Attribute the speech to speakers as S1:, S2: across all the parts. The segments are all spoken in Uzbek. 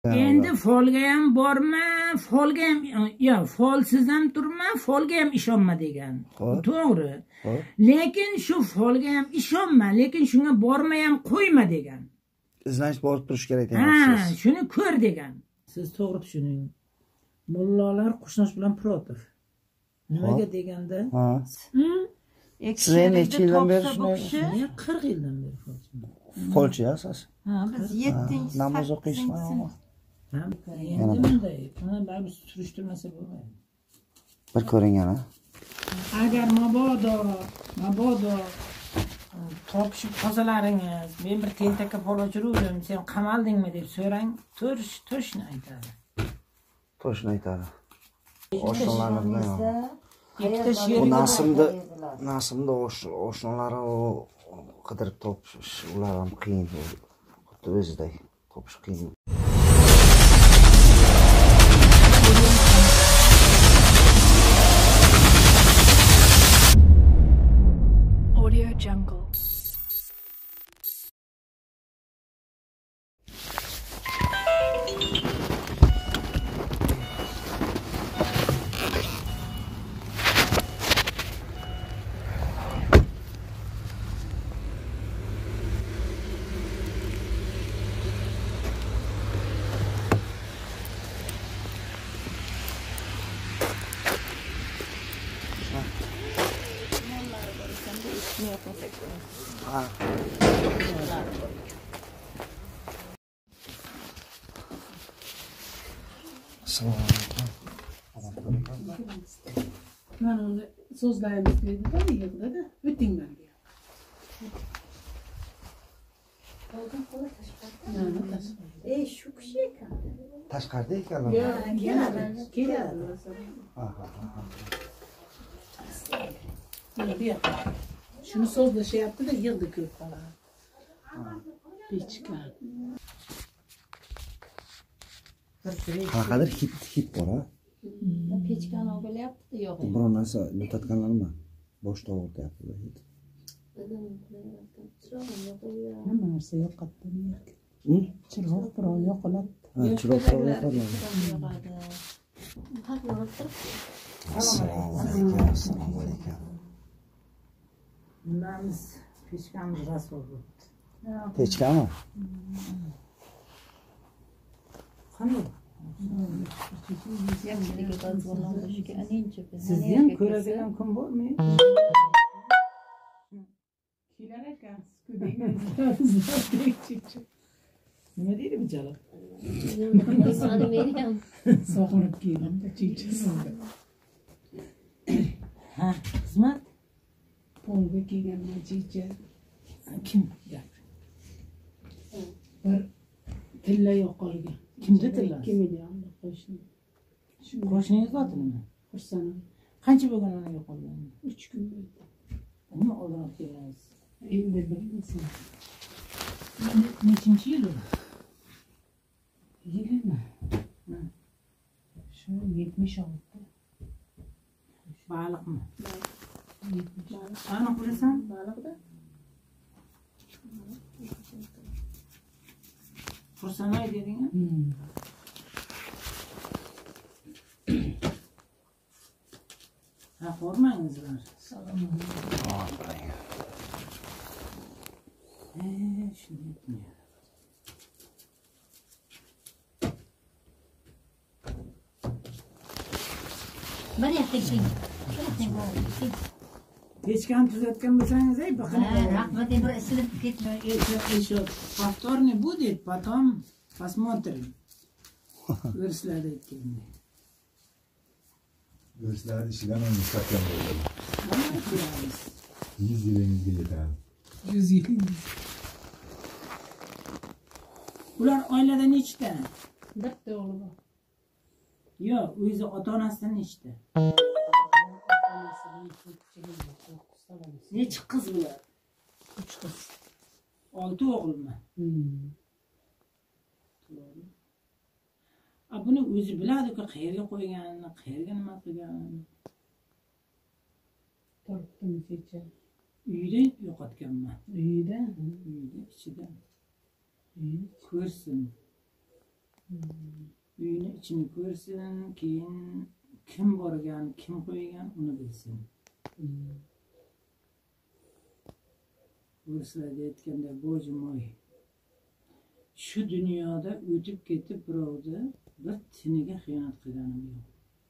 S1: Endi folga ham borma, folga ham yo, folsiz ham turma, folga ham ishonma degan. To'g'ri. Lekin shu folga ham ishonma, lekin shunga borma ham qo'yma degan.
S2: Izlanish borib turish kerak
S1: degan. Ha, shuni ko'r degan. Siz to'g'ri tushuning. Mullalar Qushnosh bilan protiv. Nimaga deganda? Ha.
S2: Siz necha yildan beri shuni?
S1: 40 yildan beri folchiman.
S2: Folchi asos.
S3: Ha, biz 7-chi
S2: namoz o'qiyapsizmi?
S1: Endi bunday. Mana baribir surishtirmasa bo'lmaydi.
S2: Bir ko'ring yana.
S1: Agar mabodo topishib qolsalaringiz, men bir tentakka pol ochiruvdim, sen qamaldingmi deb so'rang, to'shni aytadi.
S2: To'shni aytadi. Oshnalarni
S1: ikkita she'r
S2: nasimda oshnalari qidirib topish ular ham qiyin. Xuddi o'ziday topish qiyin.
S4: Audio Jungle.
S5: Ben onu sözlerimiz dedi de yılda da ötün ben diyor.
S3: Şu şey kan.
S2: Tashqarida ekanlar.
S5: Keladi. Şunu sözle şey yaptı da yılda kırıp falan. Bir çıkar.
S2: Qanaqadir hit bor ha.
S3: Pechkani o'g'irlayapti yo'q.
S2: Biror narsa yo'tatganlarmi? Boshda o'g'irlayapti hit.
S5: Hamma narsa yo'qotdi. Chiroq birov yo'qoladi.
S2: Ha, chiroq yo'qoladi. Assalomu alaykum.
S1: Bunlarimiz pechkamiz rasul bo'libdi.
S2: Pechkami?
S1: Qanday? Sizni ham ko'radigan kun bormi?
S5: Kelar ekansiz-ku.
S1: Nima deydi bu chala?
S5: Sog'inib keldim-da, chechasi.
S1: Ha, xizmat?
S5: Polga kelganman checha.
S1: Kim gap?
S5: Bir tilla yo'qolgan.
S1: Kimda tilla?
S5: 2 million qo'shni.
S1: Qo'shningiz xotinimi?
S5: Xursand.
S1: Qancha bo'lgan ona yo'qolgan?
S5: 3 kun bo'ldi.
S1: Nima oldin kelasiz?
S5: Endi bilmasam.
S1: Nechinchi yil u?
S5: Yilimi? Shu 76.
S1: Baliqmi?
S5: Baliq.
S1: Aniq bilasan?
S3: Baliqda.
S1: Xursanoy deding-a? Ha, qo'rmangizlar.
S5: Salom.
S1: Shuni aytmayapti.
S3: Bir yaxta keng.
S1: Pechkani tuzatgan bo'lsangiz,
S3: Rahmat, bir isilib ketma.
S1: Еще повторный будет, потом посмотрим. O'rislarda aytganda.
S6: O'rislarni ishidan ham mustahkam bo'ladi. 100 yilingizga yetadi.
S5: 100 yilingiz.
S1: Ular oilada nechta?
S5: Bitta o'g'li bor.
S1: Yo'q, o'zi ota-onasidan nechta? Necha qiz bular?
S5: 3 qiz.
S1: 6 o'g'ilmi? Buni o'zi biladi-ku, qayerga qo'yganini, qayerga nima qilganini.
S5: Turibdimi kecha?
S1: Uyda yo'qotganman.
S5: Uyda?
S1: Uyda, ichida. Ko'rsin. Uyini ichini ko'rsin, keyin kim borgan, kim qo'ygan, uni bilsin. O'zlari aytganda, bo'jimoy. Shu dunyoda o'tib ketib birovni bir tiniga xiyonat qilganim yo'q.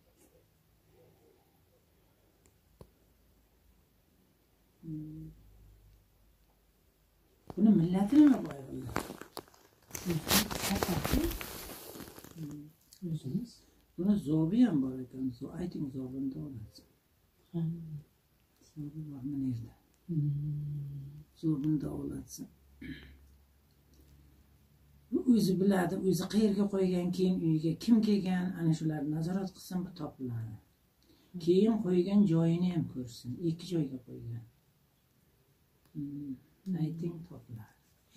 S1: Buni millati nima qo'yganlar?
S5: O'zimiz.
S1: Buni zobi ham bor ekan. Ayting zobini davlatsin. Zobi bor mana yerda. Zobini davlatsin. Bu o'zi biladi, o'zi qayerga qo'ygan, keyin uyiga kim kelgan, ana shularni nazorat qilsin, bu topiladi. Keyin qo'ygan joyini ham ko'rsin. Ikki joyga qo'ygan. Ayting topiladi.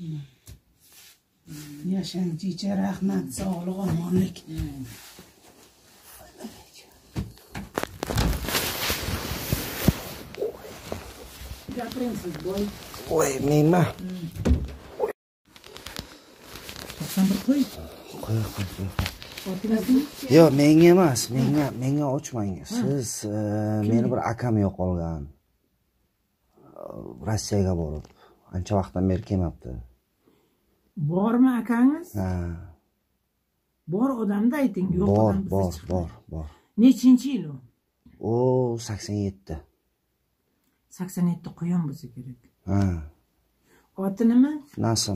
S5: Yashang jicha, rahmat, sog'lik, omonlik.
S1: Gapiring siz boy.
S2: Voy, menma.
S1: To'qson bir qo'y.
S2: Qo'y.
S1: Xotirasini?
S2: Yo'q, menga emas, menga ochmang. Siz meni bir akam yo'qolgan. Rossiyaga borib, ancha vaqtdan beri kelmabdi.
S1: Bormi akangiz?
S2: Ha.
S1: Bor odamda ayting, yo'q odam bizni
S2: Bor.
S1: Nechinchi yil u?
S2: O 87.
S1: 87 qo'yon bo'lsa kerak.
S2: Ha.
S1: Oti nima?
S2: Nasim.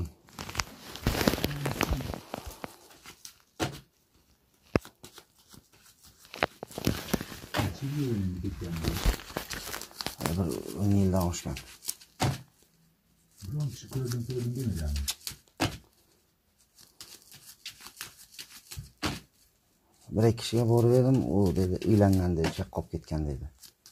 S2: Bir 10 yildan oshgan.
S6: Biron kishi ko'rdim demayapman.
S2: Bir ikki kishiga borib edim, u dedi, uylangan dedi, chaqqab ketgan dedi.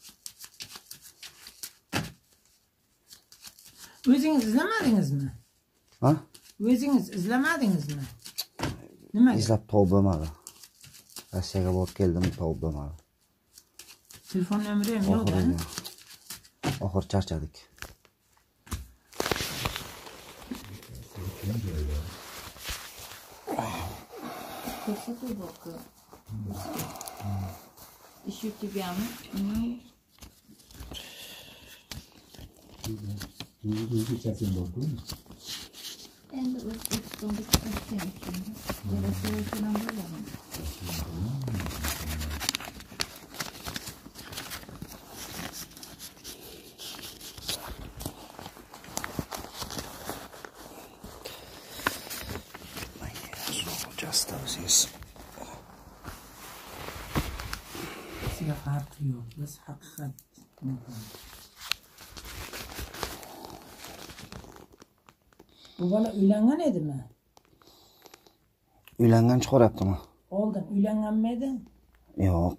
S1: O'zingiz izlamadingizmi?
S2: Ha?
S1: O'zingiz izlamadingizmi? Nima?
S2: İzlab topib bo'lmadi. Rossiyaga borib keldim, topib bo'lmadi.
S1: Telefon nomeri ham yo'q-da.
S2: Oxir charchadik.
S3: Ko'rsatuv bor-ku. Ish yutuganmi?
S6: Kechasi borku.
S3: Endi O'zbekistonga chiqayotgan ekan. Yarasa bilan bo'laman.
S1: Sizga farqi yo'q. Biz haqiqat. Bu bola uylangan edimi?
S2: Uylangan chiqaryaptimi?
S1: Oldin uylanganmi edi?
S2: Yo'q.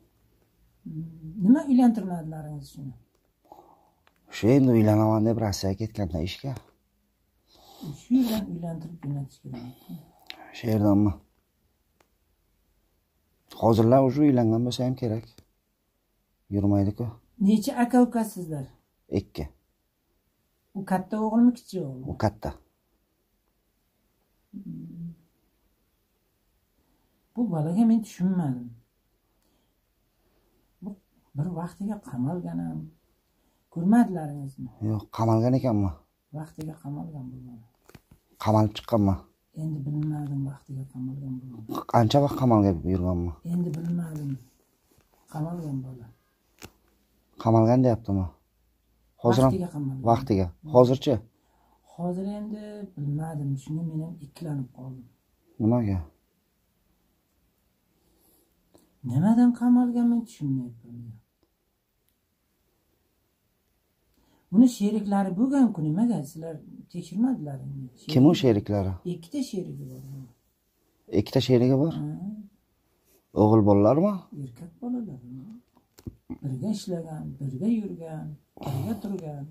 S1: Nima uylantirmadilaringiz shuni?
S2: O'sha endi uylanaman deb Rossiyaga ketganda ishga.
S1: Shu yerdan uylantirib jo'natish kerak.
S2: Shu yerdanmi? Hozirlar o'sha uylangan bo'lsa ham kerak. Yurmaydi-ku.
S1: Necha aka ukasizlar?
S2: 2.
S1: U katta o'g'ilmi, kichik o'g'ilmi?
S2: U katta.
S1: Bu bolaga men tushunmadim. Bu bir vaqtiga qamalgan ham. Ko'rmadilaringizmi?
S2: Yo'q, qamalgan ekanmi?
S1: Vaqtiga qamalgan bu bola.
S2: Qamalib chiqqanmi?
S1: Endi bilmadim vaqtiga qamalgan bu bola.
S2: Qancha vaqt qamalga yurganmi?
S1: Endi bilmadim. Qamalgan bola.
S2: Qamalgan deyaptimi? Hozir ham
S1: Vaqtiga qamalgan.
S2: vaqtiga. Hozirchi?
S1: Hozir endi bilmadim, shunga men ham ikkilanib qoldim.
S2: Nimaga?
S1: Nimadan qamalgan men tushunmayapman. Buni sheriklari bo'lgan-ku, nimaga sizlar tekshirmadilaringmi?
S2: Kim u sheriklari?
S1: 2 sherigi bor.
S2: 2 sherigi bor? O'g'il bolalarmi?
S1: Erkak bolalar. Birga ishlagan, birga yurgan, birga turgan.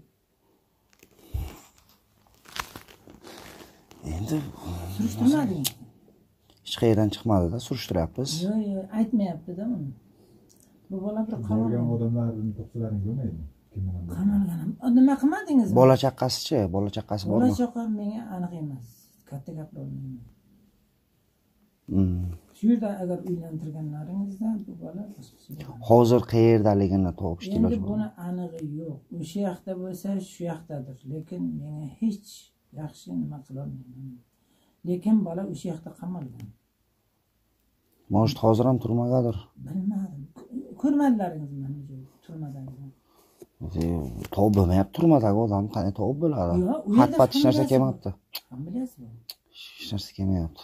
S2: Endi
S1: Surishtirmadingmi?
S2: hech qayerdan chiqmadi-da, surishtiryapmiz.
S1: Yo'q, aytmayapti-da uni. Bu bola bir
S6: Borgan
S1: qamalgan.
S6: odamlarning to'qsolaring bo'lmaydi.
S1: Qamalgan. Nima qilmadingizmi?
S2: Bola chaqasichi? Bola chaqasi bormi?
S1: Bola chaqa menga aniq emas. Katta gaplar olmayman. Shu yerda agar uylantirganlaringizda bu bola
S2: Hozir qayerdaligini topishdi
S1: endi
S2: iloji bor.
S1: buni anig'i yo'q. O'sha yoqda bo'lsa shu yoqdadir, lekin menga hech yaxshi nima qila olmayman. Lekin bola o'sha yoqda qamalgan.
S2: Может, hozir ham turmagadir.
S1: Bilmadim. Ko'rmadilaringizmi mana shu turmadangizmi?
S2: Topib bo'lmayapti turmadagi odam, qani topib bo'ladi.
S1: Yo'q, u yerda
S2: Xat-pat hech narsa kelmayapti.
S1: Ham bilasizmi?
S2: Hech narsa kelmayapti.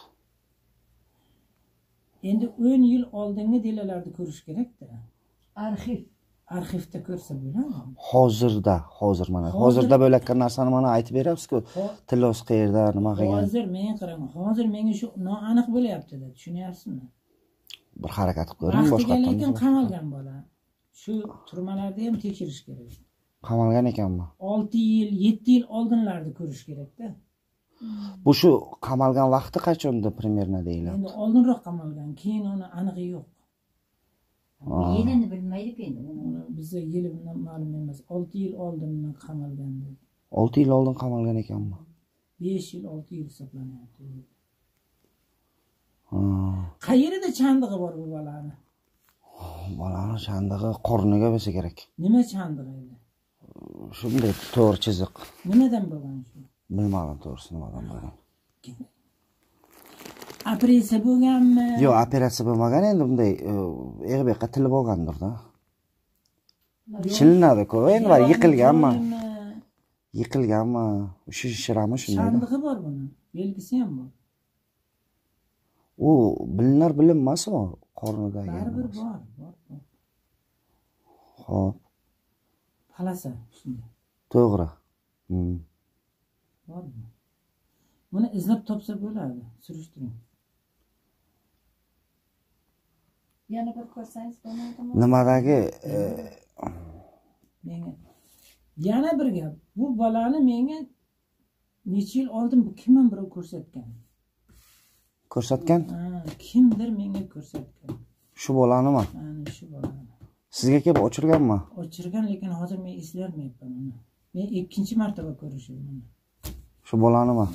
S1: Endi 10 yil oldingi delalarni ko'rish kerak-da.
S3: Arxiv.
S1: Arxivda ko'rsa bo'ladi.
S2: Hozir mana. Hozirda bo'layotgan narsani mana aytib beryapsiz-ku. Tillos qayerda, nima qilgan.
S1: Hozir men qarang, hozir menga shu noaniq bo'layapti-da, tushunyapsizmi?
S2: Bir harakat qilib ko'ring boshqa
S1: lekin
S2: tomon.
S1: qamalgan bola. Shu turmalarda ham tekshirish kerak.
S2: Qamalgan ekanmi?
S1: 6 yil, 7 yil oldinlarni ko'rish kerak-da.
S2: Bu shu qamalgan vaqti qachonda примерно deyiladi?
S1: Endi oldinroq qamalgan, keyin uni aniqi yo'q.
S3: Yelini bilmaydik endi.
S1: Uni bizga yili ma'lum emas. 6 yil oldin qamalgan dedi.
S2: 6 yil oldin qamalgan ekanmi?
S1: 5 yil, 6 yil hisoblanyapti. Qayerida chandig'i bor bu bolani?
S2: Bolani chandig'i qorniga bo'lsa kerak.
S1: Nima chandig'i edi?
S2: Shunday to'g'ri chiziq.
S1: Nimadan bo'lgan shu?
S2: Bilmadim to'g'risi nimadan bo'lgan.
S1: Operatsiya bo'lganmi?
S2: Yo'q, operatsiya bo'lmagan, endi bunday eg'bekqa tilib olgandir-da. Chilinadi-ku, endi var yiqilganmi? Yiqilganmi? Shirami shunday.
S1: Chandig'i bor buni. Belgisi ham bor.
S2: U bilinmasmi qornidagi?
S1: Baribir bor.
S2: Xo'p.
S1: Palasa shunday.
S2: To'g'ri.
S1: Bor. Buni izlab topsa bo'ladi, surishtiring.
S3: Yana bir ko'rsangiz bo'lmaydimi?
S2: Nimadagi
S1: Menga yana bir gap. Bu bolani menga necha yil oldin bu kimman birov ko'rsatgan.
S2: Ko'rsatgan?
S1: Kimdir menga ko'rsatgan.
S2: Shu bolanimi?
S1: Mana shu bolani.
S2: Sizga kelib ochirganmi?
S1: Ochirgan, lekin hozir men eslayolmayapman uni. Men ikkinchi martaba ko'rishim.
S2: Shu bolanimi?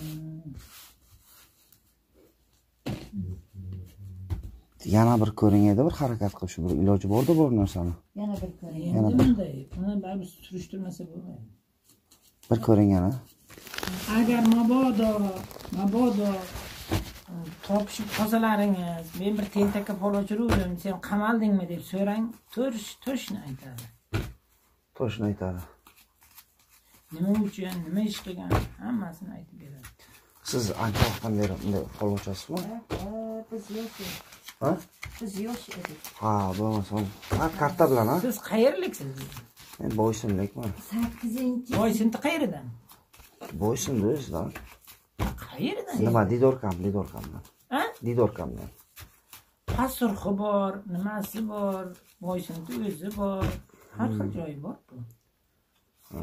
S2: Yana bir ko'ring edi, bir harakat qilib shu bir iloji borda bu narsani.
S3: Yana bir ko'ring.
S1: Endi bunday, uni baribir surishtirmasa bo'lmaydi.
S2: Bir ko'ring yana.
S1: Agar mabodo topishib qolsalaringiz, men bir tentakka pol ochiruvdim, sen qamaldingmi deb so'rang, to'shni aytadi.
S2: To'shni aytadi.
S1: Nima uchun, nima ish qilgan, hammasini aytib beradi.
S2: Siz ancha vaqtdan beri bunday pol ochasizmi?
S3: Biz yo'q.
S2: Ha?
S3: Biz yo'q edik.
S2: Ha, bo'lmasam. Ha, karta bilan ha?
S1: Siz qayerliksiz?
S2: Men Boysunlikman.
S3: 8-chi.
S1: Boysunti qayeridan?
S2: Boysunda o'zidan.
S1: Qayeridan?
S2: Nima, Didorkamdan.
S1: Ha?
S2: Didorkamdan.
S1: Pasurxi bor, nimasi bor, Boysunti o'zi bor, har xil joyi bor bu.
S2: Ha.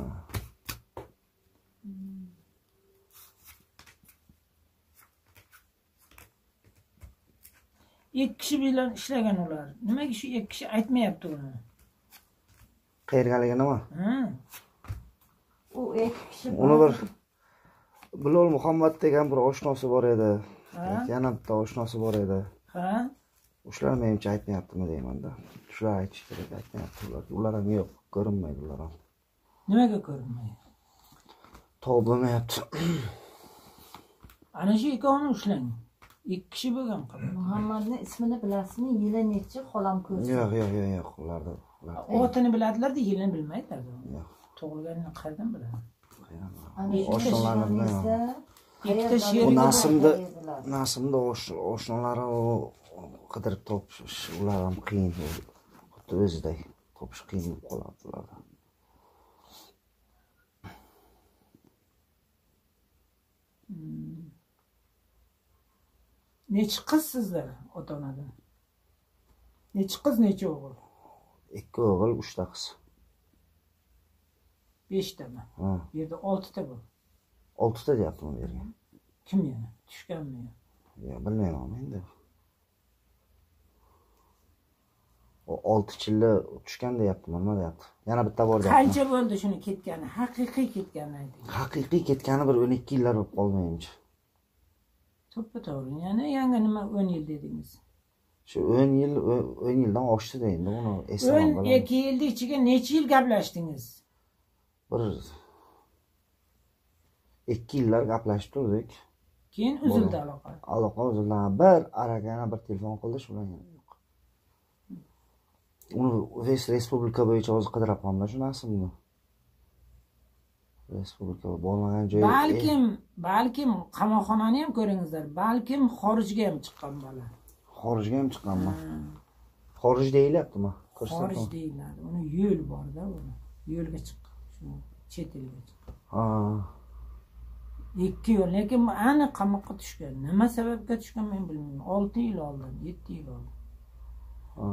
S1: Ikki kishi bilan ishlagan ular. Nimaga shu ikki kishi aytmayapti uni?
S2: Qayergaligi nima?
S1: Ha?
S3: U ikki kishi
S2: Uni bir Bilol Muhammad degan bir oshnosi bor edi.
S1: Ha?
S2: Yana bitta oshnosi bor edi.
S1: Ha?
S2: Shular menimcha aytmayaptimi deymanda. Shular aytish kerak, aytmayapti ular. Ular ham yo'q, ko'rinmaydi ular ham.
S1: Nimaga ko'rinmaydi?
S2: Topilmayapti.
S1: Ana shu ikkovini ushlang. Ikki kishi bo'lgan qilib.
S3: Muhammadning ismini bilasizmi? Yili necha xolam ko'rsin.
S2: Yo'q, ularda.
S1: Otini biladilar-da, yilini bilmaydilar.
S2: Yo'q.
S1: Tug'ilganini qayerdan biladi?
S2: Oshnalarimda
S1: Ikkita
S2: u
S1: sherik
S2: Nasimda oshnalari qidirib topish ular ham qiyin. Xuddi o'ziday topish qiyin bo'lib qoladi ularda.
S1: Necha qiz sizlar ota-onadan? Necha qiz, necha o'g'il?
S2: 2 o'g'il, 3 ta qiz.
S1: 5 tami?
S2: Ha.
S1: Bu yerda 6 ta bor.
S2: 6 ta deyapman bu yerga.
S1: Kim yana? Tushganmi?
S2: Yo'q, bilmayman endi. O 6 chilla tushgan deyaptimi, nima deyapti? Yana bitta bor deyapti.
S1: Qancha bo'ldi shuni ketgani? Haqiqiy ketgani ayting.
S2: Haqiqiy ketgani bir 12 yillar bo'lib qolmayimcha.
S1: to'g'ri. Yana yangi nima 10 yil dedingiz.
S2: Shu 10 yildan oshdi endi uni eslaman.
S1: 12 yilda ichiga necha yil gaplashdingiz?
S2: Bir 2 yillar gaplashib turdik.
S1: Keyin uzildi aloqa.
S2: Aloqa uzildi. Bir aragana bir telefon qildi, shu bilan yo'q. Uni respublika bo'yicha o'zi qidirapman-da shu narsani. Respublika bo'lmagan joy.
S1: Balkim qamoqxonani ham ko'ringizlar. Balkim xorijga ham chiqqan bola.
S2: Xorijga ham chiqqanmi? Xorij deyilyaptimi?
S1: Xorij deyiladi. Uni yo'l bor-da, uni. Yo'lga chiqqan. Shu chet elga chiqqan.
S2: Ha.
S1: 2 yil, lekin aniq qamoqqa tushgan. Nima sababga tushgan men bilmayman. 6 yil oldin, 7 yil oldin.
S2: Ha.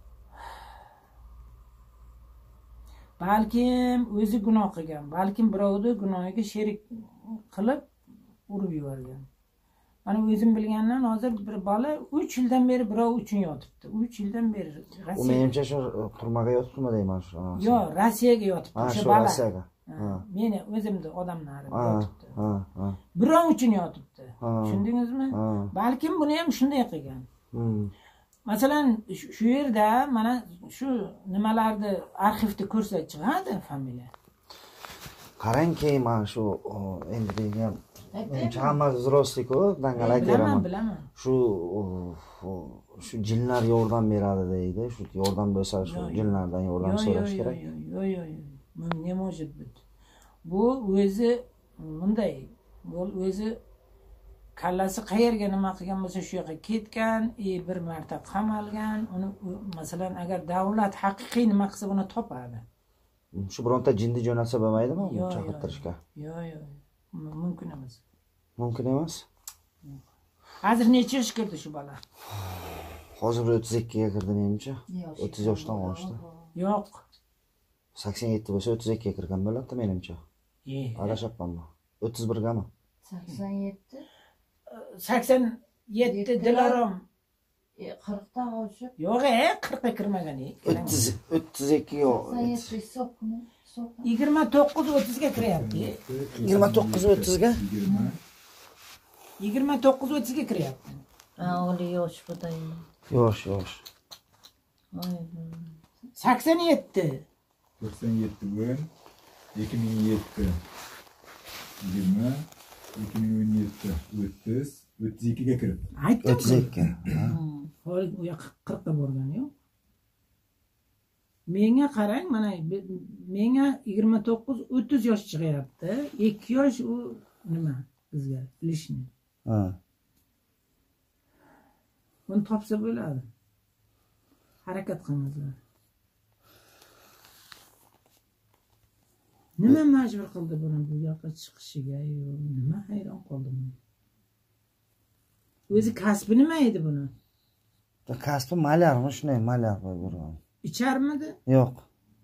S1: Balkim o'zi gunoh qilgan, balkim birovni gunohiga sherik qilib urib yuborgan. Mana o'zim bilgandan hozir bir bola 3 yildan beri birov uchun yotibdi. 3 yildan beri
S2: U menimcha shu turmaga yotibmi deyman shu.
S1: Yo'q, Rossiyaga yotibdi o'sha bola.
S2: Rossiyaga.
S1: Meni o'zimni odamlarim yotibdi.
S2: Ha.
S1: Birov uchun yotibdi. Tushundingizmi? Balkim buni ham shunday qilgan. Masalan, shu yerda mana shu nimalarni arxivda ko'rsak chiqadi familiya.
S2: Qarangki, mana shu endi degan hammasi zroslik-ku, dangalak teraman.
S1: Bilaman.
S2: Shu jinlar yordam beradi deydi. Shu yordam bo'lsa shu jinlardan yordam so'rash kerak.
S1: Yo'q. Ne может быть? Bu o'zi bunday, bu o'zi kallasi qayerga nima qilgan bo'lsa shu yoqqa ketgan, bir marta qamalgan. Uni masalan agar davlat haqiqiy nima qilsa buni topadi.
S2: Shu bironta jinni jo'natsa bo'lmaydimi? Chaqirtirishga.
S1: Yo'q. Mumkin emas.
S2: Mumkin emas?
S1: Hozir necha yoshga kirdi shu bola?
S2: Hozir 32 ga kirdi menimcha. 30 yoshdan oshdi.
S1: Yo'q.
S2: 87 bo'lsa 32 ga kirgan bo'ladi menimcha. Adashapmanmi? 31 gami?
S3: 87.
S1: 87 Dilorom
S3: 40 dan oshib.
S1: Yo'q, 40 ga kirmagan.
S2: 32 yo'q.
S3: 87 hisob qilma.
S1: 29-30 ga kiryapti.
S2: 29-30 ga?
S1: 29-30 ga kiryapti.
S3: O'g'li yosh buday.
S2: Yosh.
S1: 87.
S6: 97 bugun 2007 20 2017 30 32 ga kirib.
S1: Aytdim.
S2: 32.
S1: Hozir u yoqqa 40 ga borgan yo'q. Menga qarang, mana menga 29-30 yosh chiqyapti. 2 yosh u nima bizga lishni.
S2: Ha.
S1: Buni topsa bo'ladi. Harakat qilingizlar. Nima majbur qildi buni bu yoqqa chiqishiga? Nima hayron qoldim. O'zi kasbi nima edi buni?
S2: Kasbi malyarmi, shunday malyar qo'yib yurgan.
S1: Icharmidi?
S2: Yo'q.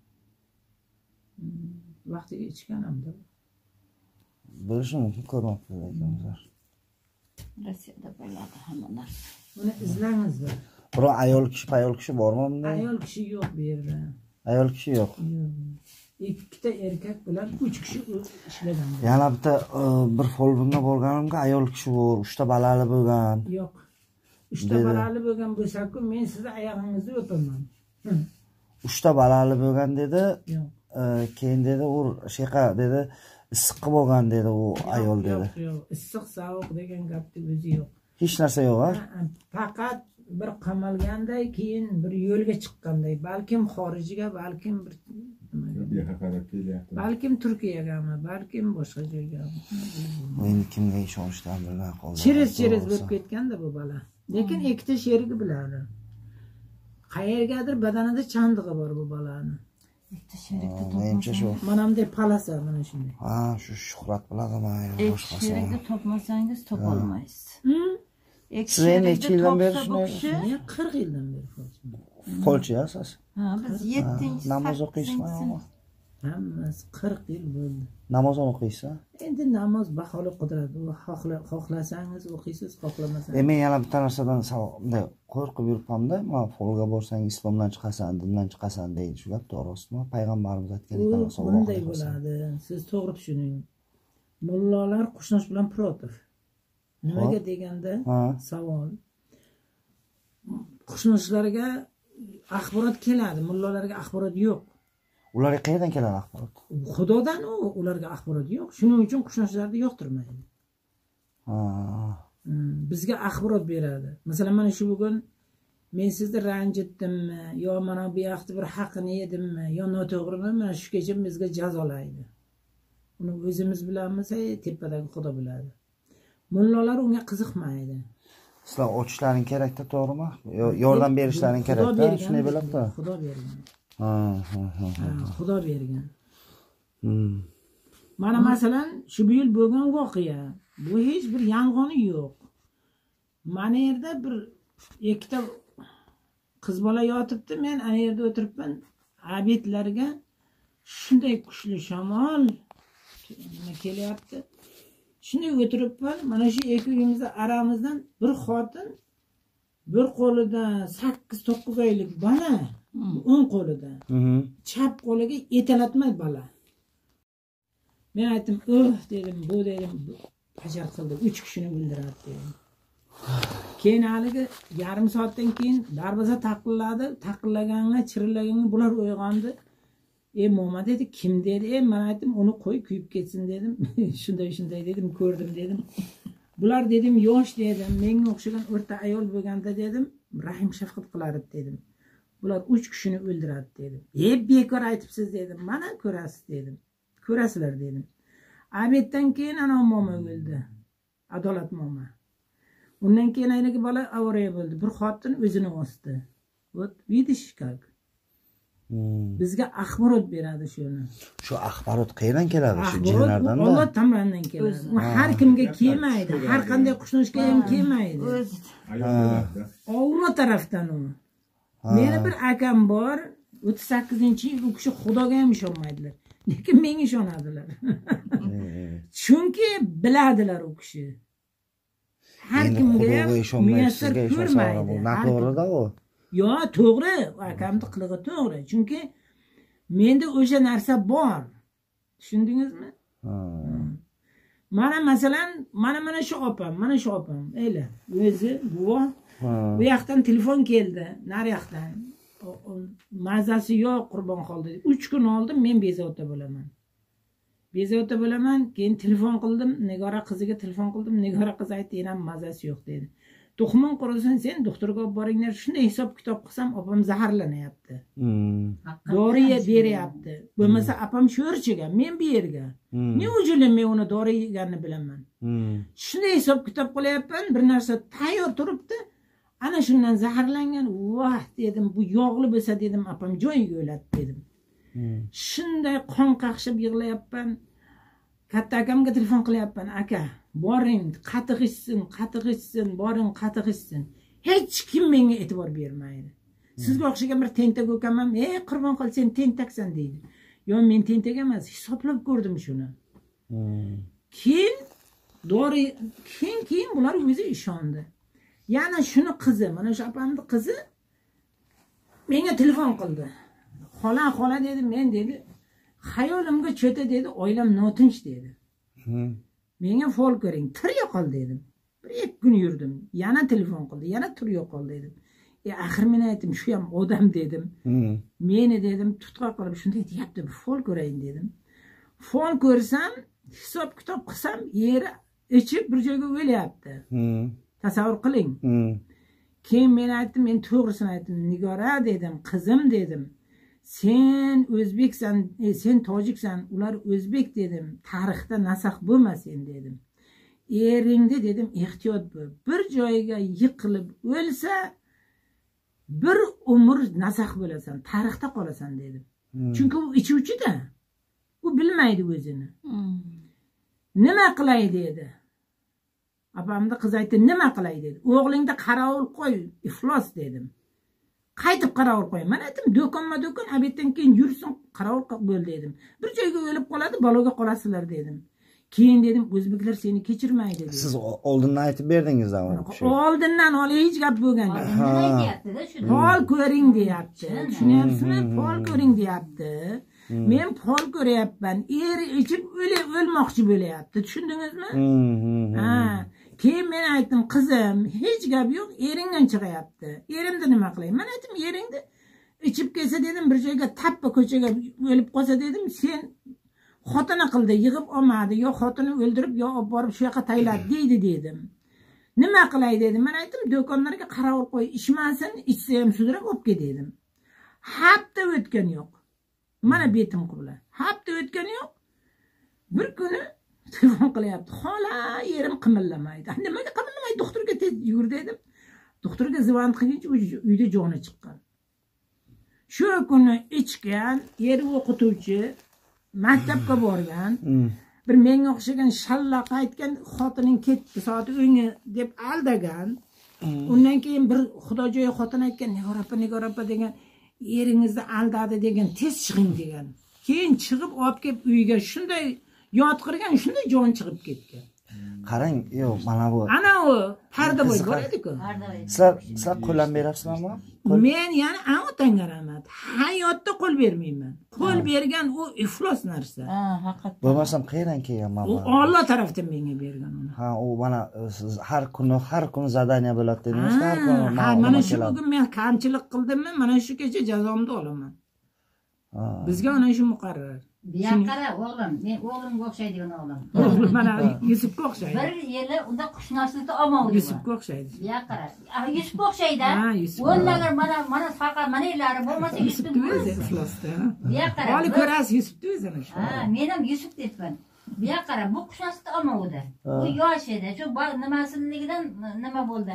S1: Vaqtiga ichgan hamda.
S2: Bo'lishi mumkin, ko'rmoqda ekanlar.
S3: Rossiyada bo'ladi hamma narsa.
S1: Buni izlangizlar.
S2: Biroq ayol kishi bormi bunda?
S1: Ayol kishi yo'q bu yerda.
S2: Ayol kishi yo'q.
S1: Ikkita erkak bilan 3 kishi ishlagan.
S2: Yana bitta bir folbinga borganimda ayol kishi bor, 3 ta balali bo'lgan.
S1: Yo'q. 3 ta balali bo'lgan bo'lsa-ku, men sizni oyog'ingizni o'paman.
S2: 3 ta balali bo'lgan dedi.
S1: Yo'q.
S2: Keyin dedi, u sheqa dedi, issiq bo'lgan dedi u ayol dedi.
S1: Yo'q. Issiq, sovuq degan gapning o'zi yo'q.
S2: Hech narsa yo'q, ha?
S1: Faqat bir qamalganday, keyin bir yo'lga chiqqanday, balkim xorijga, balkim bir balkim Turkiyagami, balkim boshqa joygami.
S2: Men kimga ishonishdan bilmay qoldim.
S1: Chiriz bo'lib ketganda bu bola. Lekin ikkita sherigi biladi. Qayergadir badanida chandig'i bor bu bolani.
S3: Ikkita sherikni
S2: Menimcha shu.
S1: Mana bunday palasa mana shunday.
S2: Ha, shu Shuhrat biladimi?
S3: Ikkita sherikni topmasangiz topolmaysiz.
S2: Siz necha yildan beri shunday?
S1: 40 yildan beri
S2: Polchi asos.
S3: Ha, biz 7-chi
S2: namoz o'qiysizmi?
S1: Hammasi 40 yil bo'ldi.
S2: Namoz o'qiysizmi?
S1: Endi namoz baholi qudrat. U xohlasangiz o'qiysiz, xohlamasangiz.
S2: Men yana bitta narsadan bunday qo'rqib yuribman-da, mana folga borsang islomdan chiqasan, dindan chiqasan deydi. Shu gap to'g'risimi? Payg'ambarimiz aytgan ekan,
S1: bunday bo'ladi. Siz to'g'ri tushuning. Mullalar qushnosh bilan protiv. Nimaga deganda
S2: Ha.
S1: savol. Qushnoshlarga axborot keladi, mullalarga axborot yo'q.
S2: Ularga qayerdan keladi axborot?
S1: Xudodan ularga axborot yo'q. Shuning uchun qushnoshlarni yoqtirmaydi.
S2: Ha.
S1: Bizga axborot beradi. Masalan, mana shu bugun men sizni ranjitdimmi, yo mana bu yoqda bir haqini yedimmi, yo noto'g'rimi, mana shu kecha bizga jazolaydi. Uni o'zimiz bilamiz, tepadagi Xudo biladi. Mullalar unga qiziqmaydi.
S2: Sizlar ochishlaring kerakda, to'g'rimi? Yordam berishlaring kerakda, shunday bo'ladi.
S1: Xudo bergan.
S2: Ha.
S1: Xudo bergan. Mana masalan, shu yil bo'lgan voqea. Bu hech bir yolg'oni yo'q. Mana yerda bir ikkita qiz bola yotibdi, men ana yerda o'tiribman. Abetlarga shunday kuchli shamol nima kelyapti. Shunday o'tiribman, mana shu ikki uyimizda aramizdan bir xotin bir qo'lida 8-9 oylik bola, o'ng qo'lida. Chap qo'liga etalatmay bola. Men aytdim, dedim, bu dedim, hajar qildi, 3 kishini o'ldiradi dedim. Keyin haligi yarim soatdan keyin darvoza taqilladi, taqillaganga, chirilaganga bular uyg'ondi. Mo'ma dedi, kim dedi? Men aytdim, uni qo'y, kuyib ketsin dedim. Shunday dedim, ko'rdim dedim. Bular dedim, yosh dedim, menga o'xshagan o'rta ayol bo'lganda dedim, rahim shafqat qilardi dedim. Bular 3 kishini o'ldiradi dedim. Bekor aytibsiz dedim. Mana ko'rasiz dedim. Ko'rasizlar dedim. Abetdan keyin ana mo'ma o'ldi. Adolat mo'ma. Undan keyin aynagi bola avariya bo'ldi. Bir xotin o'zini osdi. Вот, видишь как? Bizga axborot beradi shuni.
S2: Shu axborot qayerdan keladi? Shu jinlardanmi?
S1: Alloh tomonidan keladi. U har kimga kelmaydi, har qanday qushnoshga ham kelmaydi. Alloh tarafdan u. Meni bir akam bor, 38-yil u kishi Xudoga ham ishonmaydilar. Lekin menga ishonadilar. Chunki biladilar u kishi. Har kimga ham muyassar ko'rmaydi.
S2: Noto'g'ri-da u.
S1: Yo, to'g'ri, akamni qilig'i to'g'ri. Chunki menda o'sha narsa bor. Tushundingizmi? Mana masalan, mana shu opam, Eyla, o'zi guvoh. Bu yoqdan telefon keldi, nari yoqdan. Mazasi yo'q, qurbon qoldi. 3 kun oldin men bezovta bo'laman. Keyin telefon qildim, Nigora qiziga telefon qildim. Nigora qiz aytdi, "Ham mazasi yo'q" dedi. To'xmin qursin, sen doktorga olib boringlar. Shunday hisob kitob qilsam, opam zaharlanyapti. Dori beryapti. Bo'lmasa opam sho'rchigan, men bu yerga. Ne uchun men uni dori yeganini bilaman. Shunday hisob kitob qilyapman, bir narsa tayyor turibdi. Ana shundan zaharlangan. Voh dedim, bu yog'li bo'lsa dedim, opam joyiga o'ladi dedim. Shunday qon qaqshib yig'layapman. Katta akamga telefon qilyapman, aka, boring, qatiq ichsin, boring, qatiq ichsin. Hech kim menga e'tibor bermaydi. Sizga o'xshagan bir tentak ukam ham, qurbon qil, sen tentaksan deydi. Yo, men tentak emas, hisoblab ko'rdim shuni. Keyin bular o'zi ishondi. Yana shuni qizi, mana shu opamning qizi menga telefon qildi. Xola dedi, men dedi, xayolimga cho'ta dedi, oilam notinch dedi. Menga fol ko'ring, tur yo'qol dedim. 1-2 kun yurdim. Yana telefon qildi, yana tur yo'qol dedim. Axir men aytdim, shu ham odam dedim. Meni dedim, tutqa qilib shunday deyapti, fol ko'rayin dedim. Fol ko'rsam, hisob kitob qilsam, yeri ichib bir joyga o'lyapti. Tasavvur qiling. Keyin men aytdim, men to'g'risini aytdim. Nigora dedim, qizim dedim. Sen o'zbeksan, sen tojiksan, ular o'zbek dedim. Tarixda nasaq bo'lmasin dedim. Eringni dedim, ehtiyot bo'l. Bir joyga yiqilib o'lsa, bir umr nasaq bo'lasan, tarixda qolasan dedim. Chunki u ichuvchi-da. U bilmaydi o'zini. Nima qilay dedi. Opamda qiz aytdi, nima qilay dedi. O'g'lingda qarovul qo'y, iflos dedim. Qaytib qarovul qo'y. Men aytdim, do'kon, abetdan keyin yursin, qarovul bo'l dedim. Bir joyga o'lib qoladi, baloga qolasizlar dedim. Keyin dedim, o'zbeklar seni kechirmaydi dedi.
S2: Siz oldindan aytib berdingizda uni.
S1: Oldindan hech gap bo'lgan yo'q.
S3: Nima aytayapti-da shuni?
S1: Fol ko'ring deyapti. Tushunyapsizmi? Fol ko'ring deyapti. Men fol ko'ryapman. Eri ichib o'lmoqchi bo'layapti. Tushundingizmi? keyin men aytdim, qizim, hech gap yo'q, eringdan chiqyapti. Erimni nima qilay? Men aytdim, eringni ichib kelsa dedim, bir joyga tappa ko'chaga o'lib qolsa dedim, sen xotini qildi, yig'ib olmadi, yo xotini o'ldirib, yo olib borib shu yoqqa tayladi deydi dedim. Nima qilay dedim. Men aytdim, do'konlarga qarovul qo'y, ichmasin, ichsa ham sudrab olib kel dedim. Hafta o'tgan yo'q. Mana betim qibla. Hafta o'tgan yo'q. Bir kuni telefon qilyapti. Xola, yerim qimillamaydi. Nimaga qimillamaydi? Doktorga tez yur dedim. Doktorga zvon qilguncha uyda joni chiqqan. Shu kuni ichgan, eri o'qituvchi, maktabga borgan. Bir menga o'xshagan shallaq aytgan xotining ketdi, soat o'ngi deb aldagan. Undan keyin bir xudojo'y xotin aytgan, Nigor opa degan, eringizni aldadi degan, tez chiqing degan. Keyin chiqib olib kelib uyga shunday yotqirgan, shunday jon chiqib ketgan.
S2: Qarang, yo'q, mana bu.
S1: Ana u Pardaboy bor edi-ku.
S2: Sizlar qo'llan berasizlarmi?
S1: Men yana otangga rahmat. Hayotda qo'l bermayman. Qo'l bergan u iflos narsa.
S3: Ha, haqiqatan.
S2: Bo'lmasam qayerdan kelgan
S1: U Alloh tarafdan menga bergan uni.
S2: Ha, u mana siz har kuni zadaniya bo'ladi dedingiz, har kuni
S1: mana shu bugun men kamchilik qildimmi, mana shu kecha jazomni olaman. Bizga ana shu muqarrar.
S7: Buyaqara o'g'lim, men o'g'limga o'xshaydigan o'g'lim.
S1: O'g'lim mana Yusufga o'xshaydi.
S7: Bir yili unda qushnoslikda olmadi.
S1: Yusufga o'xshaydi.
S7: Buyaqara. Yusufga o'xshaydi.
S1: Ha, Yusuf.
S7: O'nlagar mana faqat mana ilari bo'lmasa
S1: Yusufni o'zi iflosda.
S7: Buyaqara.
S1: Hali ko'rasiz Yusufni o'zini shu.
S7: Ha, men ham Yusuf debman. Buyaqara bu qushnoslikda olmadi. U yosh edi. Shu nimasiligidan nima bo'ldi?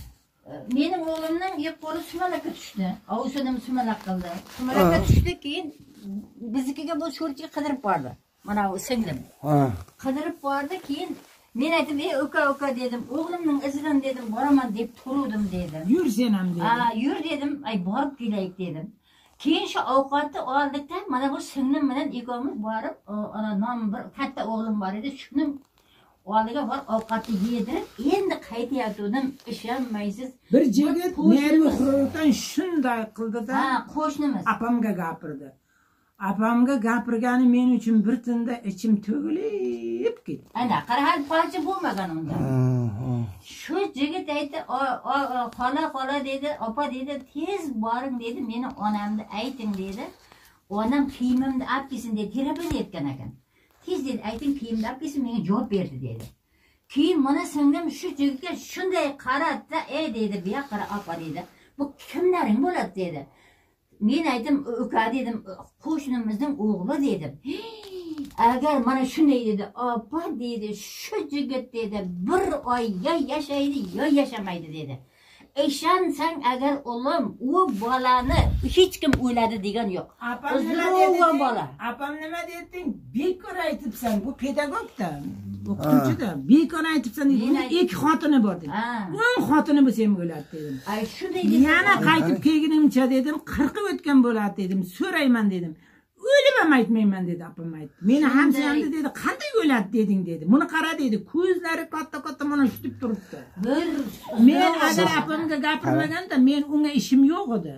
S7: Mening o'g'limning qo'li sumalakka tushdi. Ovusinim sumalak qildi. Sumalakka tushdi, keyin biznikiga bu sho'rchiga qidirib bordi. Mana u singlim. Qidirib bordi, keyin men aytdim, "Ey uka dedim, o'g'limning izidan dedim, boraman deb turuvdim" dedim.
S1: Yur sen ham dedim.
S7: Ha, yur dedim, ay borib kelaylik dedim. Keyin shu ovqatni oldikda mana bu singlim bilan ikkovimiz borib, ana nom bir katta o'g'lim bor edi, shuni oldiga bor ovqatni yedirib, endi qaytayotgandim, ishonmaysiz.
S1: Bir jigit nervi xururdan shunday qildi-da.
S7: Ha, qo'shnimiz.
S1: Apamga gapirdi. Apamga gapirgani men uchun bir tunda ichim to'g'ilib ketdi.
S7: Ana, qara hal falchi bo'lmagan unda. Shu jigit aytdi, "Xola dedi, opa dedi, tez boring dedi, meni onamni ayting" dedi. Onam kiyimimni olib kelsin dedi, terapiya etgan ekan. Tez dedi, ayting kiyimni olib kelsin, menga javob berdi dedi. Keyin mana singlim shu jigitga shunday qaradi-da, "Ey" dedi, "Buya qara opa" dedi. "Bu kimlaring bo'ladi" dedi. Men aytdim, "Uka" dedim, "Qo'shnimizning o'g'li" dedim. "Agar mana shunday" dedi, "Opa" dedi, "Shu jigit" dedi, "bir oy ya yashaydi, ya yashamaydi" dedi. "Ishansang agar o'g'lim, u bolani hech kim o'ladi degan yo'q.
S1: Apam nima dedi? Apam nima deding? Bekor aytibsan, bu pedagogdan, o'qituvchidan. Bekor aytibsan, ikki xotini bor dedi. 10 xotini bo'lsa ham o'ladi dedim.
S7: Ay shunday dedi.
S1: Yana qaytib kelgunimcha dedim, 40 o'tgan bo'ladi dedim, so'rayman dedim. O'lib ham aytmayman dedi apam aytdi. Meni hamsamdi dedi, "Qanday o'ladi deding" dedi. "Buni qara" dedi, "Ko'zlari katta mana shutib turibdi." Men agar apamga gapirmaganda men unga ishim yo'q edi.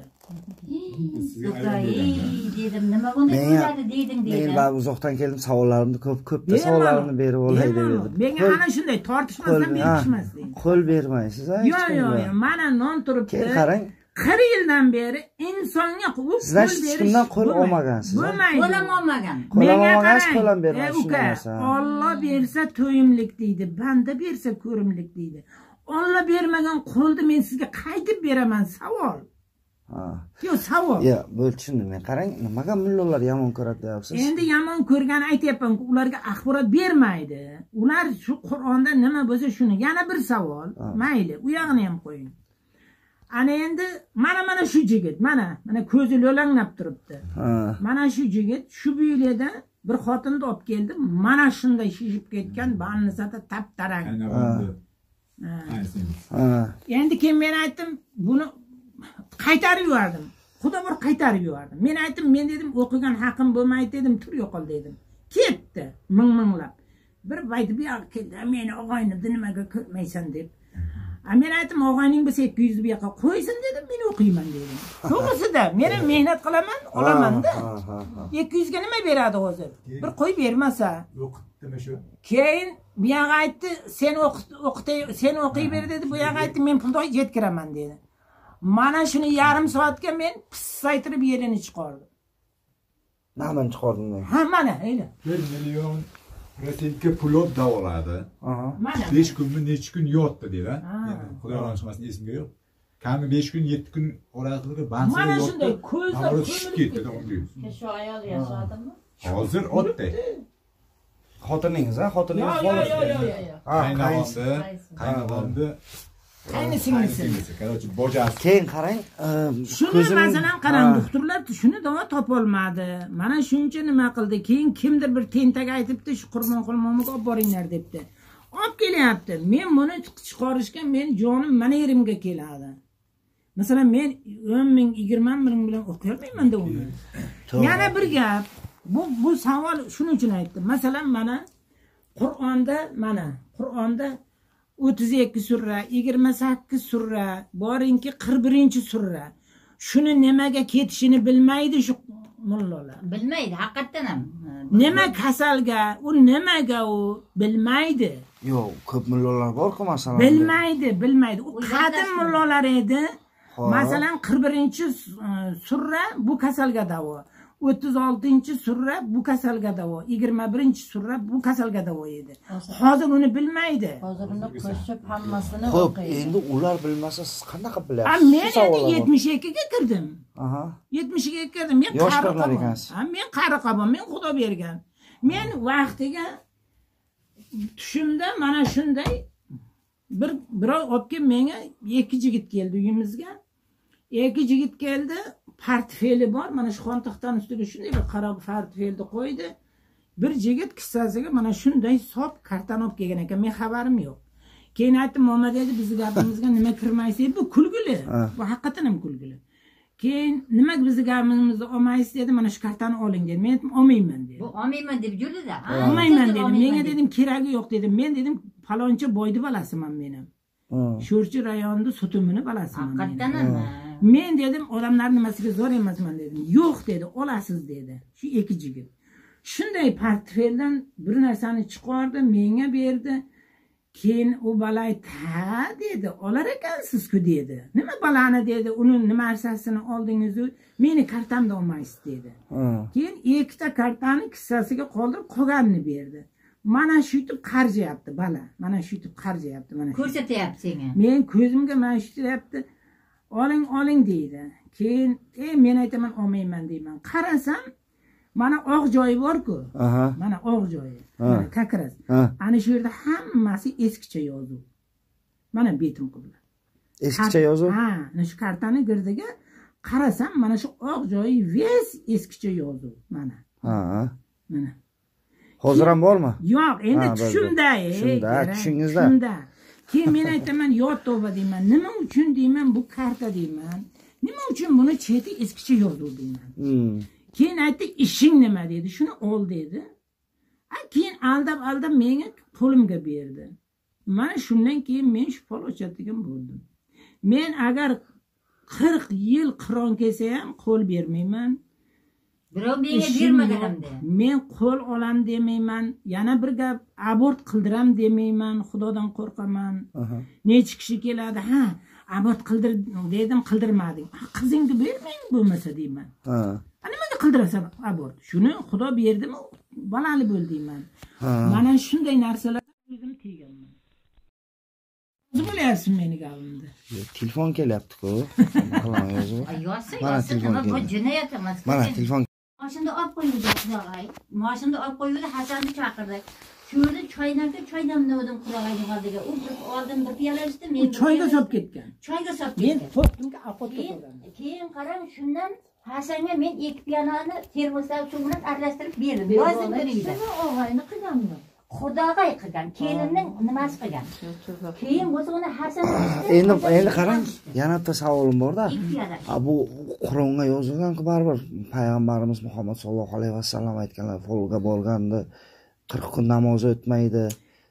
S7: Dedim, "Nima bunday bo'ladi deding" dedi.
S2: Men ba'zi uzoqdan keldim, savollarimni ko'pda savollarimni berib olay dedim.
S1: Menga ana shunday tortishmasdan berishmas deydi.
S2: Qo'l bermaysiz,
S1: Yo'q, mana non turibdi.
S2: Keyin qarang,
S1: 40 yildan beri insonga qo'l
S2: sizlar hech kimdan qo'l olmagansiz.
S1: Bo'lmaydi.
S7: Qo'l olmagan.
S2: Qo'l olmagansiz, qo'l ham bermaysiz.
S1: Alloh bersa to'yimlik deydi, banda bersa ko'rimlik deydi. Alloh bermagan qo'lni men sizga qaytib beraman, savol. Yo'q, savol.
S2: Yo'q, bo'l tushundim men. Qarang, nimaga mullalar yomon ko'radi deyapsiz?
S1: Endi yomon ko'rgani aytayapman-ku, ularga axborot bermaydi. Ular shu Qur'onda nima bo'lsa shuni. Yana bir savol. Mayli, u yog'ini ham qo'ying. Ana endi mana shu jigit, mana ko'zi lo'langlab turibdi. Mana shu jigit shu buylarda bir xotinni olib keldi, mana shunday shishib ketgan, balnisada tap-tarang. Endi keyin men aytdim, buni qaytarib yubordim. Xudo bir qaytarib yubordim. Men aytdim, men dedim, o'qigan haqim bo'lmaydi dedim, tur yo'qol dedim. Ketdi, ming-minglab. Bir bayt bu yoqqa keldi, "Meni og'ayni nimaga ko'rmaysan" deb. Men aytdim, og'ayning bo'lsa 200 bu yoqqa qo'ysin dedim, men o'qiyman dedim. To'g'risida, men ham mehnat qilaman, olaman-da. 200 ga nima beradi hozir? Bir qo'y bermasa.
S6: O'qitdimi shu?
S1: Keyin bu yoqqa aytdi, sen o'qiyver dedi, bu yoqqa aytdi, men pulni yetkiraman dedi. Mana shuni yarim soatga men pissaytirib yerini chiqardim.
S2: Nima chiqarding?
S1: Ha, mana, ayla.
S6: 1 million Rosilka pulov davoladi.
S1: Mana.
S6: 5 kunmi necha kun yotdi dedi. Xudo ranjimasin esimga yo'q. Kami 5 kun 7 kun oraliqda bansida
S1: Mana
S6: yotdi.
S1: shunday ko'zlar
S6: tushib ketdi unga.
S3: Shu ayol yashadimi?
S6: Hozir otdi.
S2: Xotiningiz, ha? Xotiningiz bolasi.
S6: Qaynonasi, qaynonamni
S1: Qaynisi.
S6: Короче, bojasi.
S2: Keyin qarang,
S1: Shuni masalan qarang, doktorlar shuni davo topolmadi. Mana shuncha nima qildi. Keyin kimdir bir tentak aytibdi, shu Qurban Qulmomiga olib boringlar debdi. Olib kelyapti. Men buni chiqarishga men jonim mana yerimga keladi. Masalan, men 10 ming, 20 ming bilan o'qiy olmayman-da uni. Yana bir gap. Bu savol shuning uchun aytdim. Masalan, Qur'onda 32 surra, 28 surra, boringki 41 surra. Shuni nimaga ketishini bilmaydi shu mullalar.
S7: Bilmaydi, haqiqatan ham.
S1: Nima kasalga, u nimaga u bilmaydi.
S2: Yo'q, ko'p mullalar bor-ku masalan.
S1: Bilmaydi. U qadim mullalar edi. Masalan 41 surra bu kasalga davo. 36 surra bu kasalga davo. 21 surra bu kasalga davo edi. Hozir uni bilmaydi.
S3: Hozir uni qo'shib hammasini
S2: Xo'p,
S3: o'qiydi.
S2: endi ular bilmasa siz qanaqa bilyapsiz?
S1: Men endi 72 ga kirdim. 72 ga kirdim. Men
S2: Yosh qizlar ekansiz.
S1: Men qari qolman, men Xudo bergan. Men vaqtiga tushimda mana shunday birov olib kelib menga 2 yigit keldi uyimizga. 2 yigit keldi, portfeli bor, mana shu xontaxtani ustiga shunday bir qora portfelni qo'ydi. Bir yigit kissasiga mana shunday sop karton olib kelgan ekan, men xabarim yo'q. Keyin aytdim, "Mama dedi, bizning gapimizga nima kirmaysiz?" Bu kulgili. Bu haqiqatan ham kulgili. Keyin nima bizning gapimizni olmaysiz dedi, mana shu kartani oling dedi. Men aytdim, "Olmayman" dedim.
S7: Bu olmayman deb yurdi-da.
S1: Olmayman dedim. Menga dedim, "Keragi yo'q" dedim. Men dedim, "Falonchi boyni balasiman men ham. Sho'rchi rayonida sutumini balasiman."
S7: Haqiqatan ham.
S1: Men dedim, odamlar nimasiga zo'r emasman dedim. Yo'q dedi, olasiz dedi. Shu 2 yigit. Shunday portfeldan bir narsani chiqardi, menga berdi. Keyin u bola "Ta" dedi, "Olar ekansiz-ku" dedi. "Nima balani" dedi, "Uni nima narsasini oldingiz-ku, meni kartamda olmaysiz" dedi. Keyin 2 ta kartani kissasiga qoldirib, qolganini berdi. Mana shu yutib qarjayapti bola. Mana shu yutib qarjayapti mana.
S7: Ko'rsatyapti senga.
S1: Men ko'zimga mana shu deyapti. Oling deydi. Keyin men aytaman, olmayman deyman. Qarasam, mana oq joyi bor-ku. Mana oq joyi. Mana kakras. Ana shu yerda hammasi eskicha yozuv. Mana betim qildi.
S2: Eskicha yozuv?
S1: Ha, ana shu kartani girdiga qarasam, mana shu oq joyi eskicha yozuv. Mana. Mana.
S2: Hozir ham bormi?
S1: Yo'q, endi tushimda. Tushingizda. Keyin men aytaman, "Yot tavba" deyman. Nima uchun deyman, bu karta deyman. Nima uchun buni cheti eskicha yozuv deyman. Keyin aytdi, "Ishing nima" dedi. Shuni ol dedi. Keyin aldab menga qo'limga berdi. Mana shundan keyin men shu pol ochadigan bo'ldim. Men agar 40 yil qiron kelsa ham qo'l bermayman.
S7: Birov menga bermaganimda.
S1: Men qo'l olam demayman. Yana bir gap, abort qildiram demayman. Xudodan qo'rqaman. Necha kishi keladi, "Ha, abort qildir" dedim, qildirmading. "Qizingni bermang bo'lmasa" deyman. Nimaga qildirasan abort? Shuni Xudo berdimi, bolali bo'l deyman. Mana shunday narsalar o'zim teganman. O'zi bo'lyapsiz meni gapimda.
S2: Telefon kelyapti-ku. Qilaman yozuv.
S7: Mana telefon. Bu jinoyat emas.
S2: Mana telefon.
S7: Mashinada olib qo'yildi Qurog'ay. Mashinada olib qo'yildi, Hasanni chaqirdi. Cho'ydi choynamni o'dim Qurog'ayning oldiga. U oldin bir piyola ichdi, men
S1: choyga solib ketgan.
S7: Choyga solib
S1: Men
S7: ketgan.
S1: to'pimga ovqatga qo'ygan.
S7: Keyin qarang, shundan Hasanga men 2 piyolani termosdan suv bilan aralashtirib berdim. Yozib berdim.
S3: Og'ayni qilganmi?
S7: Xudoga qilgan, kelinning nimasi qilgan. Keyin bo'lsa uni Hasan
S2: Endi qarang, yana bitta savolim bor-da. Bu Qur'onga yozilgan-ku baribir payg'ambarimiz Muhammad sallallohu alayhi vasallam aytganlar, folga borganda 40 kun namoz o'tmaydi.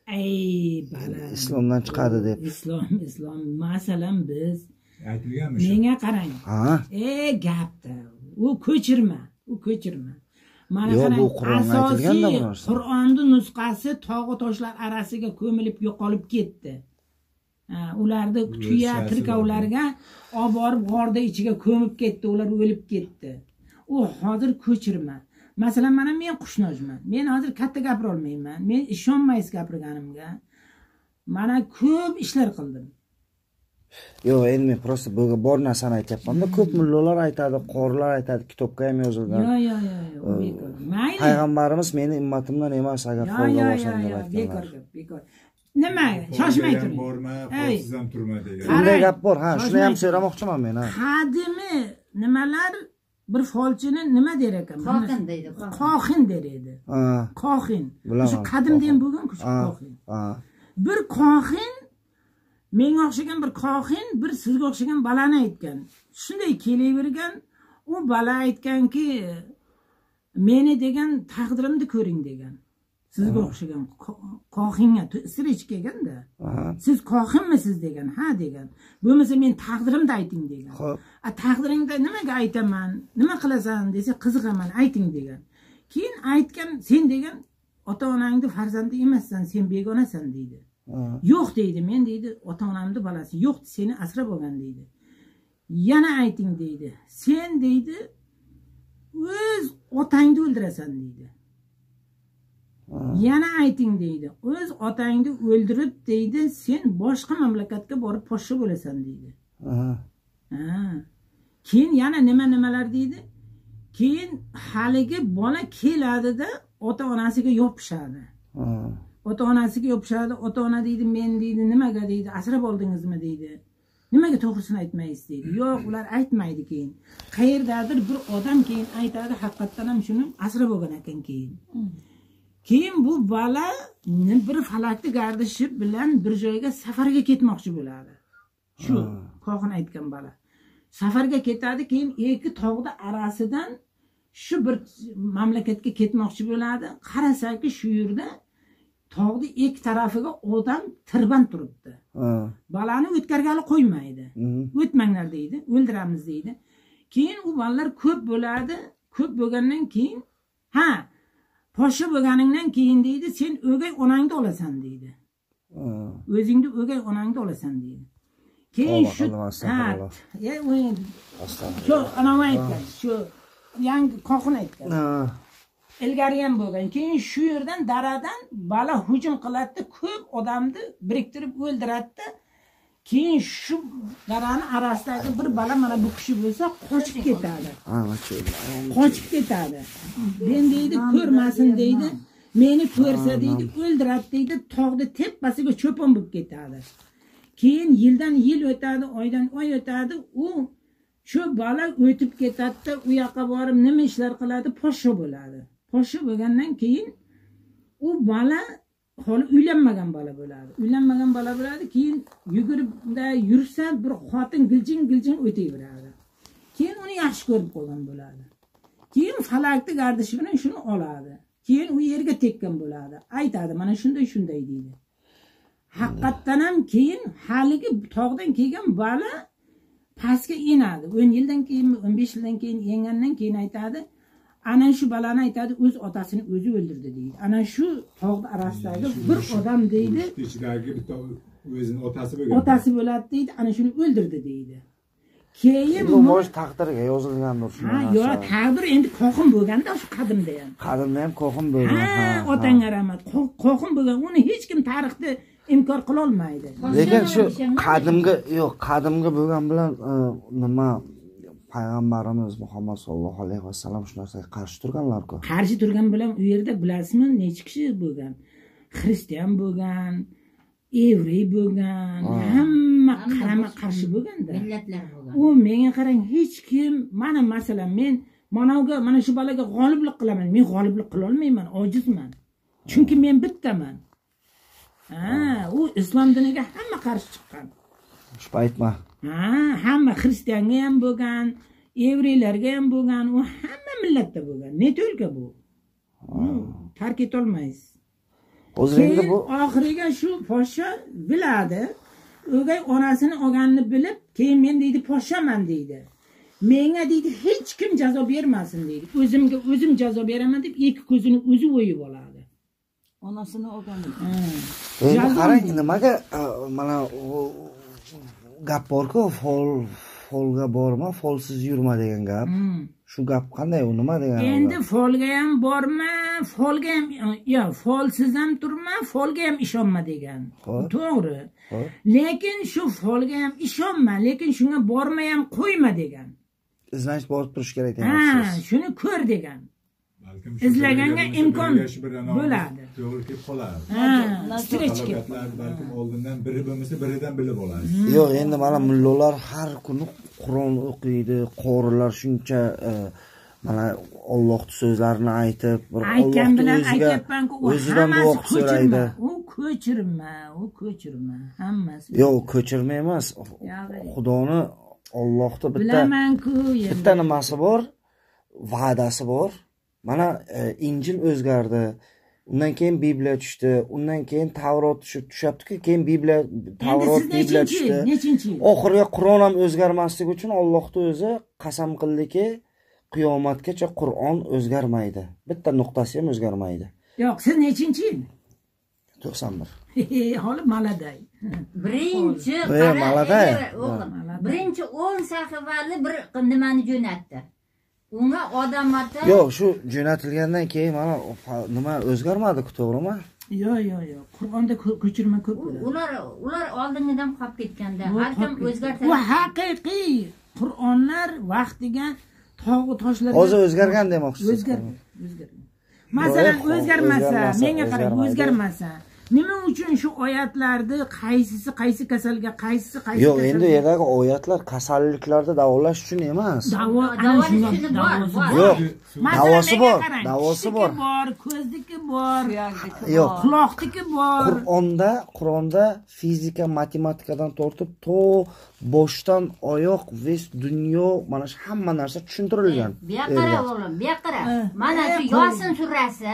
S1: Ey bala.
S2: Islomdan chiqadi deb.
S1: Islom. Masalan biz
S6: aytilganmi shu?
S1: menga qarang.
S2: Ha?
S1: Gapda. U ko'chirma. Mana
S2: Yo'q,
S1: qarang,
S2: bu Qur'onda aytilganda bu narsa.
S1: Qur'onning nusxasi tog'u toshlar arasiga ko'milib yo'qolib ketdi. Ularni tuya tirkovlarga olib borib g'orda ichiga ko'mib ketdi, ular o'lib ketdi. U hozir ko'chirma. Masalan, mana men qushnojman. Men hozir katta gapira olmayman. Men ishonmaysiz gapirganimga. Mana ko'p ishlar qildim.
S2: Yo'q, endi men prosta bu bor narsani aytyapman-da. Ko'p mullalar aytadi, qorilar aytadi, kitobga ham yozilgan.
S1: Yo'q. Mayli.
S2: Payg'ambarimiz meni ummatimdan emas, agar folga bo'lsam deb aytganlar.
S1: Bekor. Nima? Shoshmay turing.
S6: Borma, folsiz ham turma degan.
S2: Bunday gap bor, shuni ham so'ramoqchiman men.
S1: Qadimi nimalar bir folchini nima der ekan?
S7: Qohin deydi.
S1: Qohin der edi. Qohin. Shu qadimda ham bo'lgan-ku qohin. Bir qohin menga o'xshagan bir qohin bir sizga o'xshagan balani aytgan. Shunday kelavergan, u bala aytganki, meni degan taqdirimni ko'ring degan. Sizga o'xshagan qohinga sirich kelganda. Siz qohinmisiz degan, ha degan. Bo'lmasa men taqdirimni ayting degan. Taqdiringda nimaga aytaman? Nima qilasan desa, qiziqaman, ayting degan. Keyin aytgan, sen degan ota-onangning farzandi emassan, sen begonasan deydi. Yo'q deydi, men deydi, ota-onamning balasi. Yo'q, seni asrab olgan deydi. Yana ayting deydi. Sen deydi, o'z otangni o'ldirasan deydi. Yana ayting deydi. O'z otangni o'ldirib deydi, sen boshqa mamlakatga borib poshsha bo'lasan deydi. Keyin yana nimalar deydi? Keyin haligi bola keladi-da, ota-onasiga yopishadi. Ota-onasiga yopishadi. Ota-ona deydi, men deydi, nimaga deydi, asrab oldingizmi deydi. Nimaga to'g'risini aytmaysiz deydi. Yo'q, ular aytmaydi keyin. Qayerdadir bir odam keyin aytadi, haqiqatan ham shuni asrab olgan ekan keyin. Keyin bu bola bir falakni gardishi bilan bir joyga safarga ketmoqchi bo'ladi. Shu qo'g'in aytgan bola. Safarga ketadi, keyin ikki tog'da arasidan shu bir mamlakatga ketmoqchi bo'ladi. Qarasaki shu yerda tog'ni ikki tarafiga odam tirband turibdi. Balani o'tkargali qo'ymaydi. O'tmanglar deydi, o'ldiramiz deydi. Keyin u bolalar ko'p bo'ladi. Ko'p bo'lgandan keyin, poshsha bo'lganingdan keyin deydi, sen o'gay onangni olasan deydi. O'zingni o'gay onangni olasan deydi. Keyin shu shu anavi aytgan, shu yangi qo'g'in aytgan. Ilgari ham bo'lgan. Keyin shu yerdan daradan bala hujum qiladi, ko'p odamni biriktirib o'ldiradi. Keyin shu darani arasidagi bir bala mana bu kishi bo'lsa qochib ketadi. Qochib ketadi. Men deydi, ko'rmasin deydi. Meni ko'rsa deydi, o'ldiradi deydi, tog'ni tepasiga cho'pon bo'lib ketadi. Keyin yildan yil o'tadi, oydan oy o'tadi, u shu bala o'tib ketadi, u yoqqa borib nima ishlar qiladi, poshsha bo'ladi. Poshsha bo'lgandan keyin u bala hali uylanmagan bola bo'ladi. Uylanmagan bola bo'ladi, keyin yuguribda yursa bir xotin giljing o'tayveradi. Keyin uni yaxshi ko'rib qolgan bo'ladi. Keyin falakni gardishi bilan shuni oladi. Keyin u yerga tekkan bo'ladi. Aytadi, mana shunday deydi. Haqiqatan ham keyin haligi tog'dan kelgan bola pastga inadi. 10 yildan keyin, 15 yildan keyin yengandan keyin aytadi, ana shu balani aytadi, o'z otasini o'zi o'ldirdi deydi. Ana shu tog' arasidagi bir odam deydi,
S6: ichidagi bitta o'zining otasi bo'lgan.
S1: Otasi bo'ladi deydi, ana shuni o'ldirdi deydi. Keyin
S2: bu mo'sh taqdirga yozilgandir shuni.
S1: Yo'q, taqdir endi qo'g'in bo'lganda shu qadimda ham.
S2: Qadimda ham qo'g'in bo'lgan.
S1: Otangga rahmat. Qo'g'in bo'lgan, uni hech kim tarixda inkor qila olmaydi.
S2: Lekin shu qadimgi bo'lgan bilan nima Payg'ambarimiz Muhammad sallallohu alayhi vasallam shu narsaga qarshi turganlar-ku.
S1: Qarshi turgan bilan u yerda bilasizmi, necha kishi bo'lgan? Xristian bo'lgan, evrey bo'lgan, hamma qarama qarshi bo'lganda.
S7: Millatlar bo'lgan.
S1: U menga qarang, hech kim, mana masalan men mana shu bolaga g'oliblik qilaman. Men g'oliblik qila olmayman, ojizman. Chunki men bittaman. U islom diniga hamma qarshi chiqqan.
S2: Shu aytma.
S1: Hamma xristianga ham bo'lgan, evreylarga ham bo'lgan, u hamma millatda bo'lgan. Ne to'lka bu? Tark etolmaysiz.
S2: O'zi endi
S1: Keyin
S2: bu
S1: oxiriga shu poshsha biladi. O'gay onasini olganini bilib, keyin men deydi poshshaman deydi. Menga deydi hech kim jazo bermasin deydi. O'zimga o'zim jazo beraman deb ikki ko'zini o'zi o'yib oladi.
S5: Onasini olgan.
S2: endi qarang nimaga mana gap borku, folga borma, folsiz yurma degan gap. Shu gap qanday, u nima degan?
S1: Endi folga ham borma, folga ham folsiz ham turma, folga ham ishonma degan. To'g'ri. Lekin shu folga ham ishonma, lekin shunga borma ham qo'yma degan.
S2: Izlanish borib turish kerak
S1: Ha,
S2: demoqchisiz.
S1: shuni ko'r degan.
S6: Balkim
S1: Izlaganga imkon bo'ladi.
S6: To'g'ri kelib qoladi.
S1: Stretch kelib.
S6: Falokatlar balkim oldindan biri bo'lmasa biridan bilib olasiz.
S2: Yo'q, endi mana mullalar har kuni Qur'on o'qiydi, qorilar shuncha mana Allohning so'zlarini aytib, bir
S1: Aytgan bilan
S2: Allohning
S1: aytyapman-ku,
S2: o'zidan duo so'raydi.
S1: U ko'chirma, hammasi.
S2: Yo'q, ko'chirma emas. Xudoni Allohda
S1: Bilaman-ku,
S2: bitta nimasi bor, va'dasi bor. Mana Injil o'zgardi. Undan keyin Bibliya tushdi. Undan keyin Tavrot tushyapti-ku, keyin Tavrot, Bibliya tushdi.
S1: Nechinchi?
S2: Oxiriga Qur'on ham o'zgarmasligi uchun Allohning o'zi qasam qildiki, qiyomatgacha Qur'on o'zgarmaydi. Bitta nuqtasi ham o'zgarmaydi.
S1: Yo'q, siz nechinchi yil?
S2: 91.
S1: Hali maladay.
S7: Birinchi
S2: maladay.
S7: o'g'lim. Birinchi 10 sahifali bir nimani jo'natdi. Unga odamlarga
S2: Yo'q, shu jo'natilgandan keyin mana nima o'zgarmadi-ku, to'g'rimi?
S1: Yo'q. Qur'onda ko'chirma ko'p bo'ladi.
S7: ular oldingidan qolib ketganda har kim
S1: Bu
S7: o'zgartiradi.
S1: haqiqiy Qur'onlar vaqtiga tog' toshlarga
S2: Hozir o'zgargan demoqchisiz.
S1: o'zgargan. Masalan, o'zgarmasa, menga qarang,
S2: o'zgarmaydi.
S1: o'zgarmasa. Nima uchun shu oyatlarni qaysi kasalga, qaysi
S2: Yo'q, endi u yerdagi oyatlar kasalliklarni davolash uchun emas.
S7: Davolash uchun bor.
S2: Yo'q, davosi bor,
S1: qarang,
S2: davosi bor.
S1: bor, ko'zniki bor,
S2: Yo'q,
S1: quloqniki bor.
S2: Qur'onda fizika, matematikadan tortib to boshdan oyoq ves dunyo mana shu hamma narsa tushuntirilgan.
S7: Bu yoqqa qara o'g'lim, bu yoqqa qara. Mana shu Yosin surasi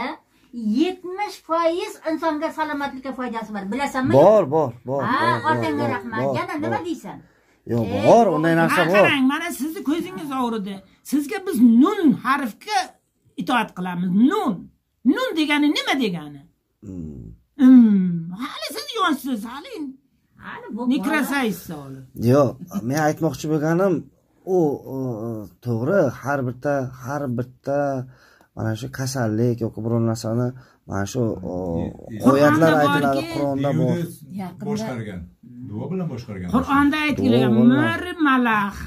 S7: 70% insonga salomatlikka foydasi bor. Bilasanmi?
S2: Bor.
S7: Ha, otangga rahmat. Yana nima deysan?
S2: Yo'q, bor, unday narsa bor.
S1: Qarang, mana sizni ko'zingiz og'ridi. Sizga biz nun harfga itoat qilamiz. Nun degani nima degani? Hali siz yoshsiz, hali
S7: bu
S1: nekrasaysiz hali.
S2: Yo'q, men aytmoqchi bo'lganim u to'g'ri, har bitta mana shu kasallik yoki biror narsani mana shu oyatlar aytiladi, Qur'onda bor.
S6: Boshqargan. Duo bilan boshqargan.
S1: Qur'onda aytilgan mur malax.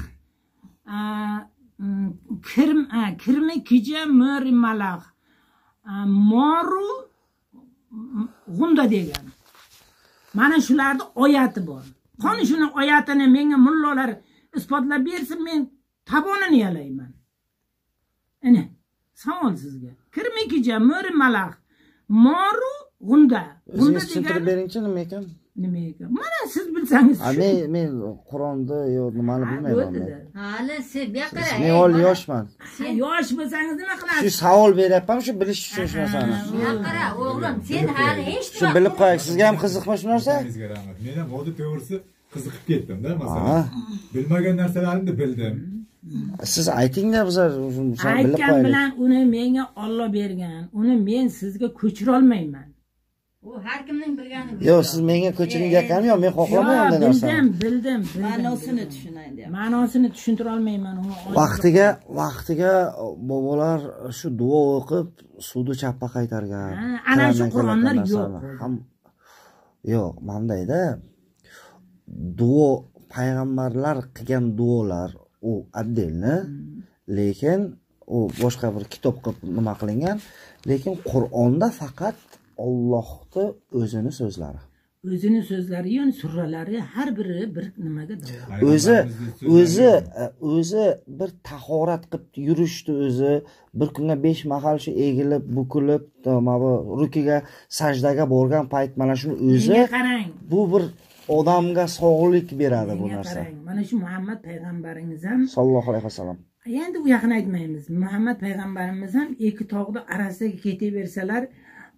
S1: Kirmi kija mur malax. Moru g'unda degan. Mana shularning oyati bor. Qani shuni oyatini menga mullalar isbotlab bersa, men tabonini yalayman. Ana savol sizga. Kirmikija mur malax. Moru g'unda.
S2: O'zingiz tushuntirib beringchi nima ekan?
S1: Nima ekan? Mana siz bilsangiz.
S2: Men Qur'onni yo nimani bilmayman.
S7: Hali siz bu yoqqa qara.
S2: Men hali yoshman.
S1: Yosh bo'lsangiz nima
S2: Shu
S1: qilasiz?
S2: savol beryapman, shu bilish uchun shu narsani.
S7: Bu yoqqa qara o'g'lim, sen hali hech
S2: Shu bilib qo'ying. Sizga ham qiziqmi shu narsa?
S6: Sizga rahmat. Men ham hozir to'g'risi qiziqib ketdim-da, masalan. Bilmagan narsalarimni bildim.
S2: Siz aytinglar, bizlar bilib
S1: Aytgan
S2: qo'yaylik.
S1: bilan uni menga Alloh bergan. Uni men sizga ko'chira olmayman.
S7: u har kimning bilgani.
S2: Yo'q, siz menga ko'chiring deganim yo'q, men xohlamayman bunday narsani.
S1: Bildim.
S5: Ma'nosini tushunay deyapti.
S1: Ma'nosini tushuntira olmayman uni.
S2: Vaqtiga bobolar shu duo o'qib suvni chappa qaytargan.
S1: Ana shu Qur'onlar yo'q.
S2: Yo'q, mandayda duo payg'ambarlar qilgan duolar u отдельно, lekin u boshqa bir kitob qilib nima qilingan, lekin Qur'onda faqat Allohning o'zini so'zlari.
S1: O'zini so'zlari, ya'ni suralari har biri bir nimaga da'vo.
S2: O'zi bir tahorat qilib yurishdi, o'zi bir kunga 5 mahal shu egilib, bukilib, mana rukiga, sajdaga borgan payt mana shuni o'zi
S1: qarang.
S2: bu bir odamga sog'lik beradi bu narsa.
S1: Mana shu Muhammad payg'ambarimiz ham
S2: Sallallohu alayhi vasallam.
S1: Endi u yoqni aytmaymiz. Muhammad payg'ambarimiz ham ikki tog'ning orasiga ketaversalar,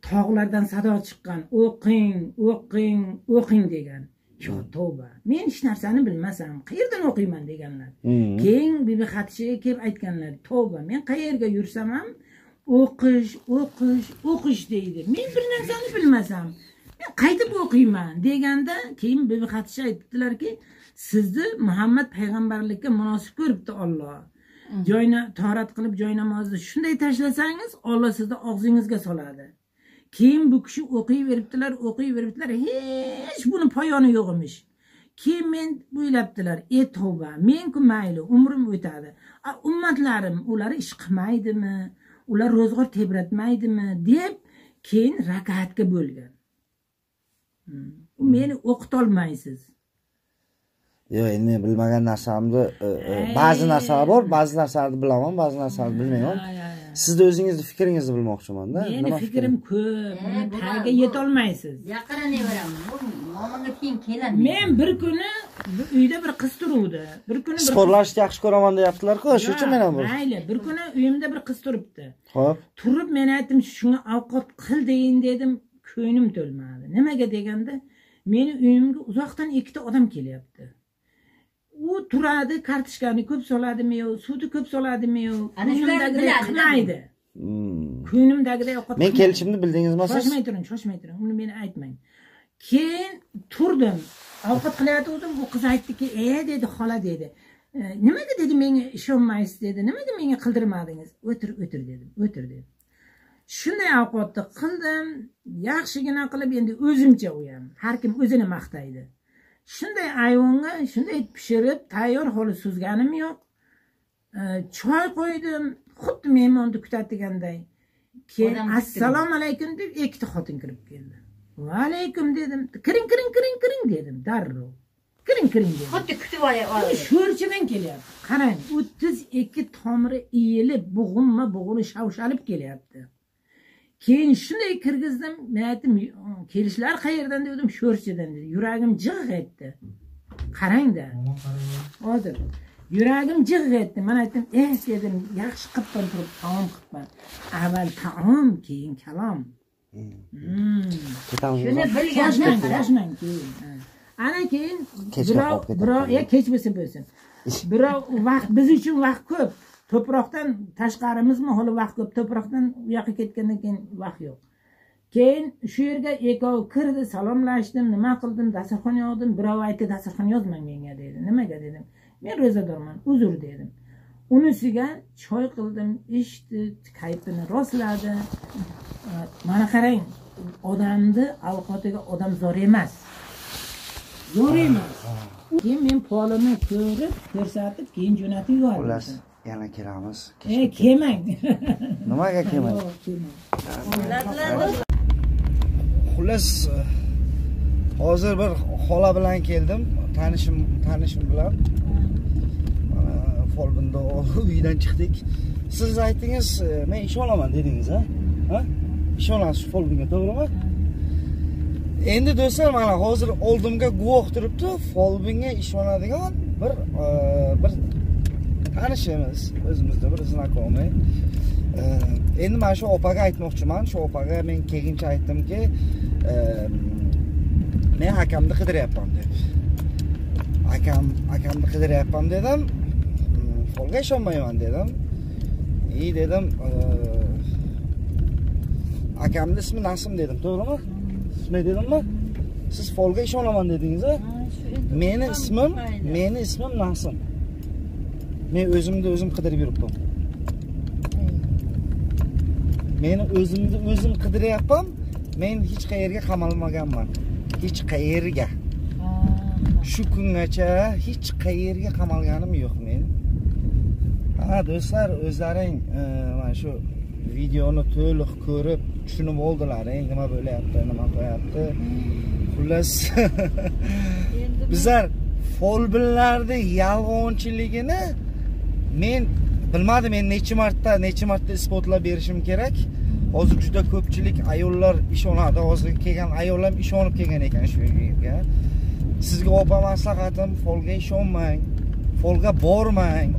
S1: tog'lardan sado chiqqan, o'qing, o'qing, o'qing degan. Yo tavba, men hech narsani bilmasam, qayerdan o'qiyman deganlar. Keyin Bibi Xadichaga kelib aytganlar, tavba, men qayerga yursam ham o'qish, o'qish, o'qish deydi. Men bir narsani bilmasam, men qaytib o'qiyman deganda, keyin Bibi Xadicha aytdilarki, sizni Muhammad payg'ambarlikka munosib ko'ribdi Alloh. Joyni tahorat qilib joy namozni shunday tashlasangiz, Alloh sizni og'zingizga soladi. Keyin bu kishi o'qiyveribdilar, hech buni poyoni yo'q emish. Keyin men o'ylabdilar, tavba, men-ku mayli, umrim o'tadi. Ummatlarim ular ish qilmaydimi? Ular ro'zg'or tebratmaydimi deb keyin rakatga bo'lgan. Meni o'qitolmaysiz.
S2: Yo'q, endi bilmagan narsamni ba'zi narsalar bor, ba'zi narsalarni bilaman, ba'zi narsalarni bilmayman. Sizni o'zingizni fikringizni bilmoqchiman-da.
S1: Meni fikrim ko'p, uni tagiga yetolmaysiz.
S7: Yaqinlayveraman. Mo'minga keyin keladi.
S1: Men bir kuni uyda bir qiz turuvdi. Bir kuni
S2: sportlashni yaxshi ko'raman deyaptilar-ku, shuning uchun men ham bor.
S1: Mayli, bir kuni uyimda bir qiz turibdi.
S2: Xo'p.
S1: Turib men aytdim, shunga ovqat qil deyin dedim, ko'nglim to'lmadi. Nimaga deganda, meni uyimga uzoqdan ikkita odam kelyapti. U turadi, kartoshkani ko'p soladimi yo, suvni ko'p soladimi yo, ko'nglimdagidek qilmaydi. Ko'nglimdagidek ovqat.
S2: Men kelishimni bildingizmi siz?
S1: Shoshmay turing, uni meni aytmang. Keyin turdim, ovqat qilayotgandim, bu qiz aytdiki, dedi, xola dedi. Nimaga dedi, menga ishonmaysiz dedi. Nimaga menga qildirmadingiz? O'tir dedim. Shunday ovqatni qildim, yaxshigina qilib, endi o'zimcha u ham. Har kim o'zini maqtaydi. Shunday ayvonga shunday pishirib, tayyor holi suzganim yo'q. Choy qo'ydim, xuddi mehmonni kutadiganday. Keyin assalomu alaykum deb ikkita xotin kirib keldi. Va alaykum dedim. Kiring dedim, darrov. Kiring dedim.
S7: Xuddi kutib oladi.
S1: Sho'rchidan kelyapti. Qarang, 32 tomiri iyilib, bug'uni shavshalib kelyapti. Keyin shunday kirgizdim, men aytdim, kelishlar qayerdan dedim, sho'rchidan dedi. Yuragim jig' etdi. Qarang-da. Hozir yuragim jig' etdi. Men aytdim, dedim, yaxshi qilibman turib, taom qilibman. Avval taom, keyin kalom.
S7: Shuni bilganman.
S1: Shoshmang keyin. Ana keyin birov kech bo'lsin. Birov vaqt biz uchun vaqt ko'p. To'proqdan tashqarimizmi, hali vaqt ko'p. To'proqdan u yoqqa ketgandan keyin vaqt yo'q. Keyin shu yerga ekov kirdi, salomlashdim, nima qildim, dasturxon yozdim. Birov aytdi, dasturxon yozmang menga dedi. Nimaga dedim? Men ro'zadorman, uzr dedim. Unisiga choy qildim, ichdi, kayfini rostladi. Mana qarang, odamni ovqatiga odam zo'r emas. Keyin men polini ko'rsatib, keyin jo'natib yubordim.
S2: Yana kelamiz.
S1: Kelmang.
S2: Nimaga kelmang? Xullas, hozir bir xola bilan keldim, tanishim bilan. Mana folbinda uydan chiqdik. Siz aytdingiz, men ish olaman dedingiz, ha? Ish olasiz folbinga, to'g'rimi? Endi do'stlar, mana hozir oldimga guvoh turibdi, folbinga ish oladigan bir tanishimiz, o'zimizda bir znakomiy. Endi men shu opaga aytmoqchiman, shu opaga men kelguncha aytdimki, men akamni qidiryapman deb. Akamni qidiryapman dedim. Folga ishonmayman dedim. Dedim, akamni ismi Nasim dedim, to'g'rimi? Shunday dedimmi? Siz folga ishonaman dedingiz-a? Meni ismim Nasim. Men o'zim qidirib yuribman. Meni o'zim qidiryapman. Men hech qayerga qamalmaganman. Hech qayerga. Shu kungacha hech qayerga qamalganim yo'q men. Do'stlar, o'zlaring mana shu videoni to'liq ko'rib tushunib oldilaring, nima bo'layapti, nima qo'yapti. Xullas, bizlar folbinlarni yolg'onchiligini men bilmadim, men necha marta isbotlab berishim kerak. Hozir juda ko'pchilik ayollar ishonadi. Hozir kelgan ayollar ishonib kelgan ekan shu yerga. Sizga opa maslahatim, folga ishonmang, folga bormang.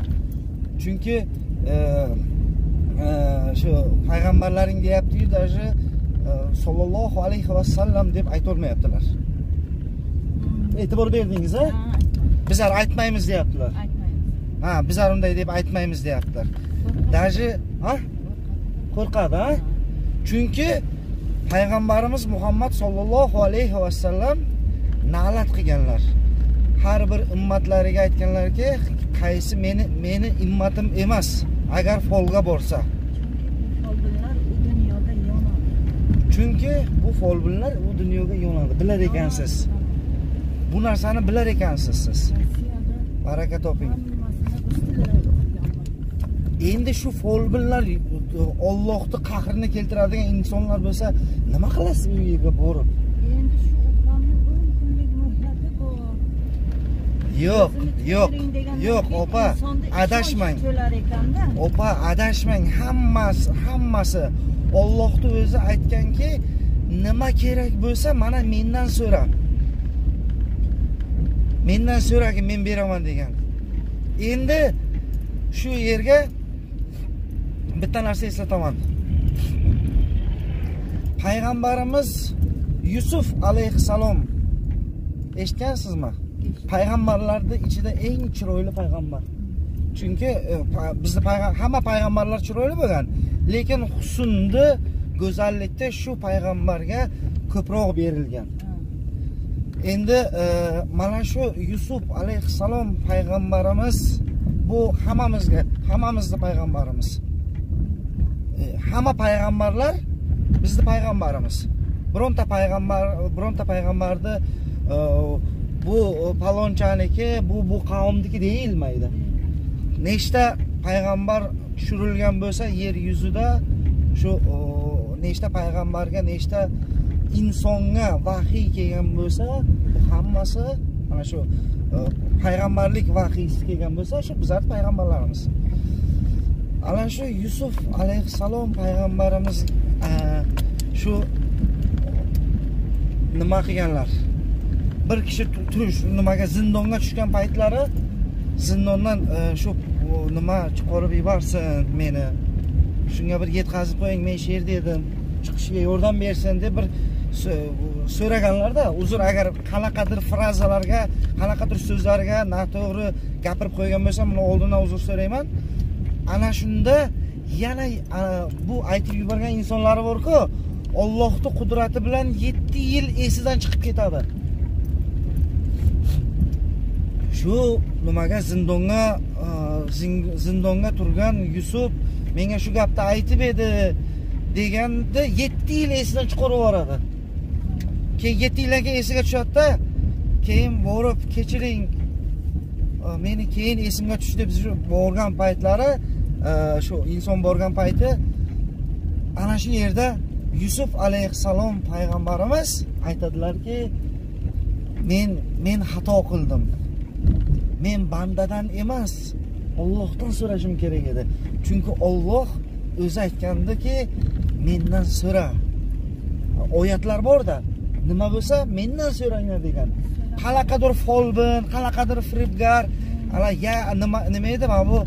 S2: Chunki shu payg'ambarlaring deyapti-yu, даже sallallohu alayhi vasallam deb aytolmayaptilar. E'tibor berdingiz, ha? Bizlar aytmaymiz deyaptilar. Ha, bizlar unday deb aytmaymiz deyaptilar. Даже, ha? Qo'rqadi, ha? Chunki payg'ambarimiz Muhammad sallallohu alayhi vasallam na'lat qilganlar. Har bir ummatlariga aytganlarki, qaysi meni ummatim emas, agar folga borsa. Chunki bu folbinlar u dunyoga yo'nadi. Bilar ekansiz. Bu narsani bilar ekansiz siz. Baraka toping. Endi shu folbinlar Allohning qahrini keltiradigan insonlar bo'lsa, nima qilasiz u yerga borib?
S7: Endi shu Ikromning 10 kunlik muhlati bor.
S2: Yo'q, opa, adashmang. Opa, adashmang. Hammasi Allohning o'zi aytganki, nima kerak bo'lsa, mana mendan so'ra. Mendan so'ragi, men beraman degan. Endi shu yerga bitta narsa eslataman. Payg'ambarimiz Yusuf alayhissalom eshitgansizmi? Payg'ambarlarning ichida eng chiroyli payg'ambar. Chunki hamma payg'ambarlar chiroyli bo'lgan, lekin husnda, go'zallikda shu payg'ambarga ko'proq berilgan. Endi mana shu Yusuf alayhissalom payg'ambarimiz bu hammamizning payg'ambarimiz. Hamma payg'ambarlar bizning payg'ambarimiz. Bironta payg'ambarni bu palonchoniki, bu qavmniki deyilmaydi. Nechta payg'ambar tushirilgan bo'lsa yer yuzida, shu nechta payg'ambarga, nechta insonga vahiy kelgan bo'lsa, hammasi mana shu payg'ambarlik vahiysi kelgan bo'lsa, shu bizlar payg'ambarlarimiz. Ana shu Yusuf alayhissalom payg'ambarimiz shu nima qilganlar? Bir kishi nimaga zindonga tushgan paytlari, zindondan shu nima chiqarib yuborsin meni. Shunga bir yetkazib qo'ying, men sherda edim, chiqishga yordam bersin deb bir so'raganlarda, uzr agar qanaqadir frazalarga, qanaqadir so'zlarga noto'g'ri gapirib qo'ygan bo'lsam, buni oldindan uzr so'rayman. Ana shunda yana bu aytib yuborgan insonlari bor-ku, Allohning qudrati bilan 7 yil esidan chiqib ketadi. Shu nimaga zindonga turgan Yusuf menga shu gapni aytib edi deganda 7 yil esidan chiqarib yuboradi. Keyin 7 yildan keyin esiga tushadi-da, keyin borib kechiring, meni keyin esimga tushdi deb shu borgan paytlari, shu inson borgan payti ana shu yerda Yusuf alayhissalom payg'ambarimiz aytadilarki, men xato qildim. Men bandadan emas, Allohdan so'rashim kerak edi. Chunki Alloh o'zi aytgandiki, mendan so'ra. Oyatlar bor-da, nima bo'lsa mendan so'ranglar degan. Qanaqadir folbin, qanaqadir firibgar, nima edi mana bu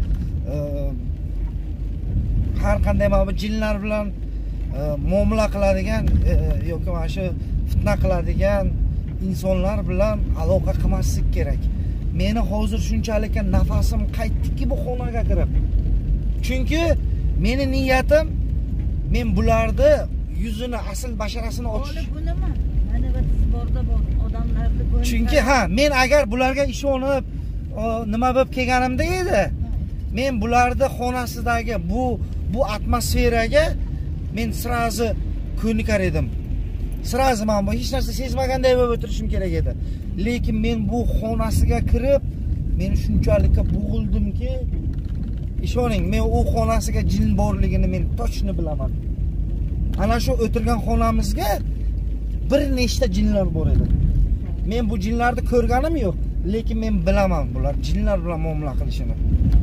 S2: har qanday mana bu jinlar bilan muomala qiladigan yoki mana shu fitna qiladigan insonlar bilan aloqa qilmaslik kerak. Meni hozir shunchalik nafasim qaytdiki bu xonaga kirib. Chunki meni niyatim men bularni yuzini, asl basharasini ochish.
S7: Bu nima? Mana bu borda bor odamlarni ko'rib.
S2: Chunki men agar bularga ishonib nima bo'lib kelganimda edi, men bularni xonasidagi bu atmosferaga men sirazi ko'nikar edim. Sirazi men bu hech narsa sezmaganday bo'lib o'tirishim kerak edi. Lekin men bu xonasiga kirib, men shunchalik bo'g'ildimki, ishoning, men u xonasiga jin borligini men to'chni bilaman. Ana shu o'tirgan xonamizga bir nechta jinlar bor edi. Men bu jinlarni ko'rganim yo'q, lekin men bilaman bular jinlar bilan muomala qilishini.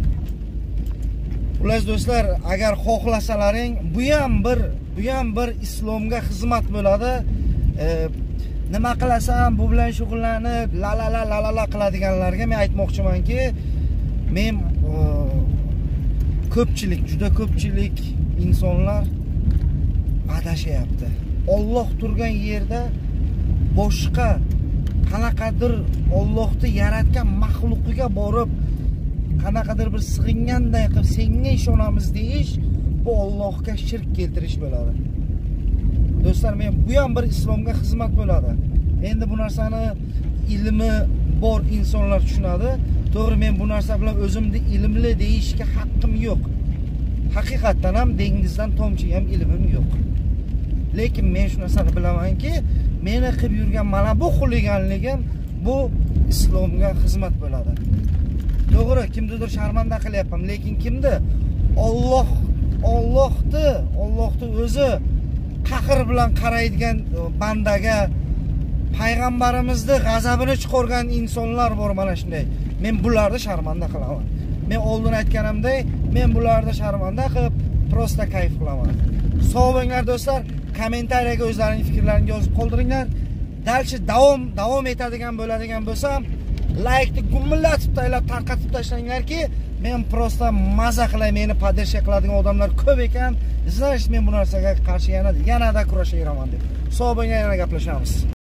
S2: Ular do'stlar, agar xohlasalaring, bu ham bir islomga xizmat bo'ladi. Nima qilasan, bu bilan shug'ullanib, la qiladiganlarga men aytmoqchimanki, men juda ko'pchilik insonlar adashyapti. Alloh turgan yerda boshqa qanaqadir Allohni yaratgan maxluqiga borib qanaqadir bir sig'inganday qilib senga ishonamiz deyish, bu Allohga shirk keltirish bo'ladi. Do'stlar, men bu ham bir islomga xizmat bo'ladi. Endi bu narsani ilmi bor insonlar tushunadi. To'g'ri, men bu narsa bilan o'zimni ilmli deyishga haqqim yo'q. Haqiqatan ham dengizdan tomchi ham ilmim yo'q. Lekin men shu narsani bilamanki, meni qilib yurgan mana bu xuliganligim bu islomga xizmat bo'ladi. To'g'ri, kimnidir sharmanda qilyapman, lekin kimni? Allohni o'zi qahr bilan qaraydigan bandaga, payg'ambarimizni g'azabini chiqargan insonlar bor mana shunday. Men bularni sharmanda qilaman. Men oldin aytganimdek, men bularni sharmanda qilib, prosta kayf qilaman. Sog' bo'linglar do'stlar. Kommentariyaga o'zlaringiz fikrlaringizni yozib qoldiringlar. Dalchi davom etadigan bo'ladigan bo'lsam, like ni gumillatib taylab tarqatib tashlanglarki, men prosta maza qilay, meni podдержка qiladigan odamlar ko'p ekan. Значит, men bu narsaga qarshi yanada kurashayapman deb. Sog' bo'linglar, yana gaplashamiz.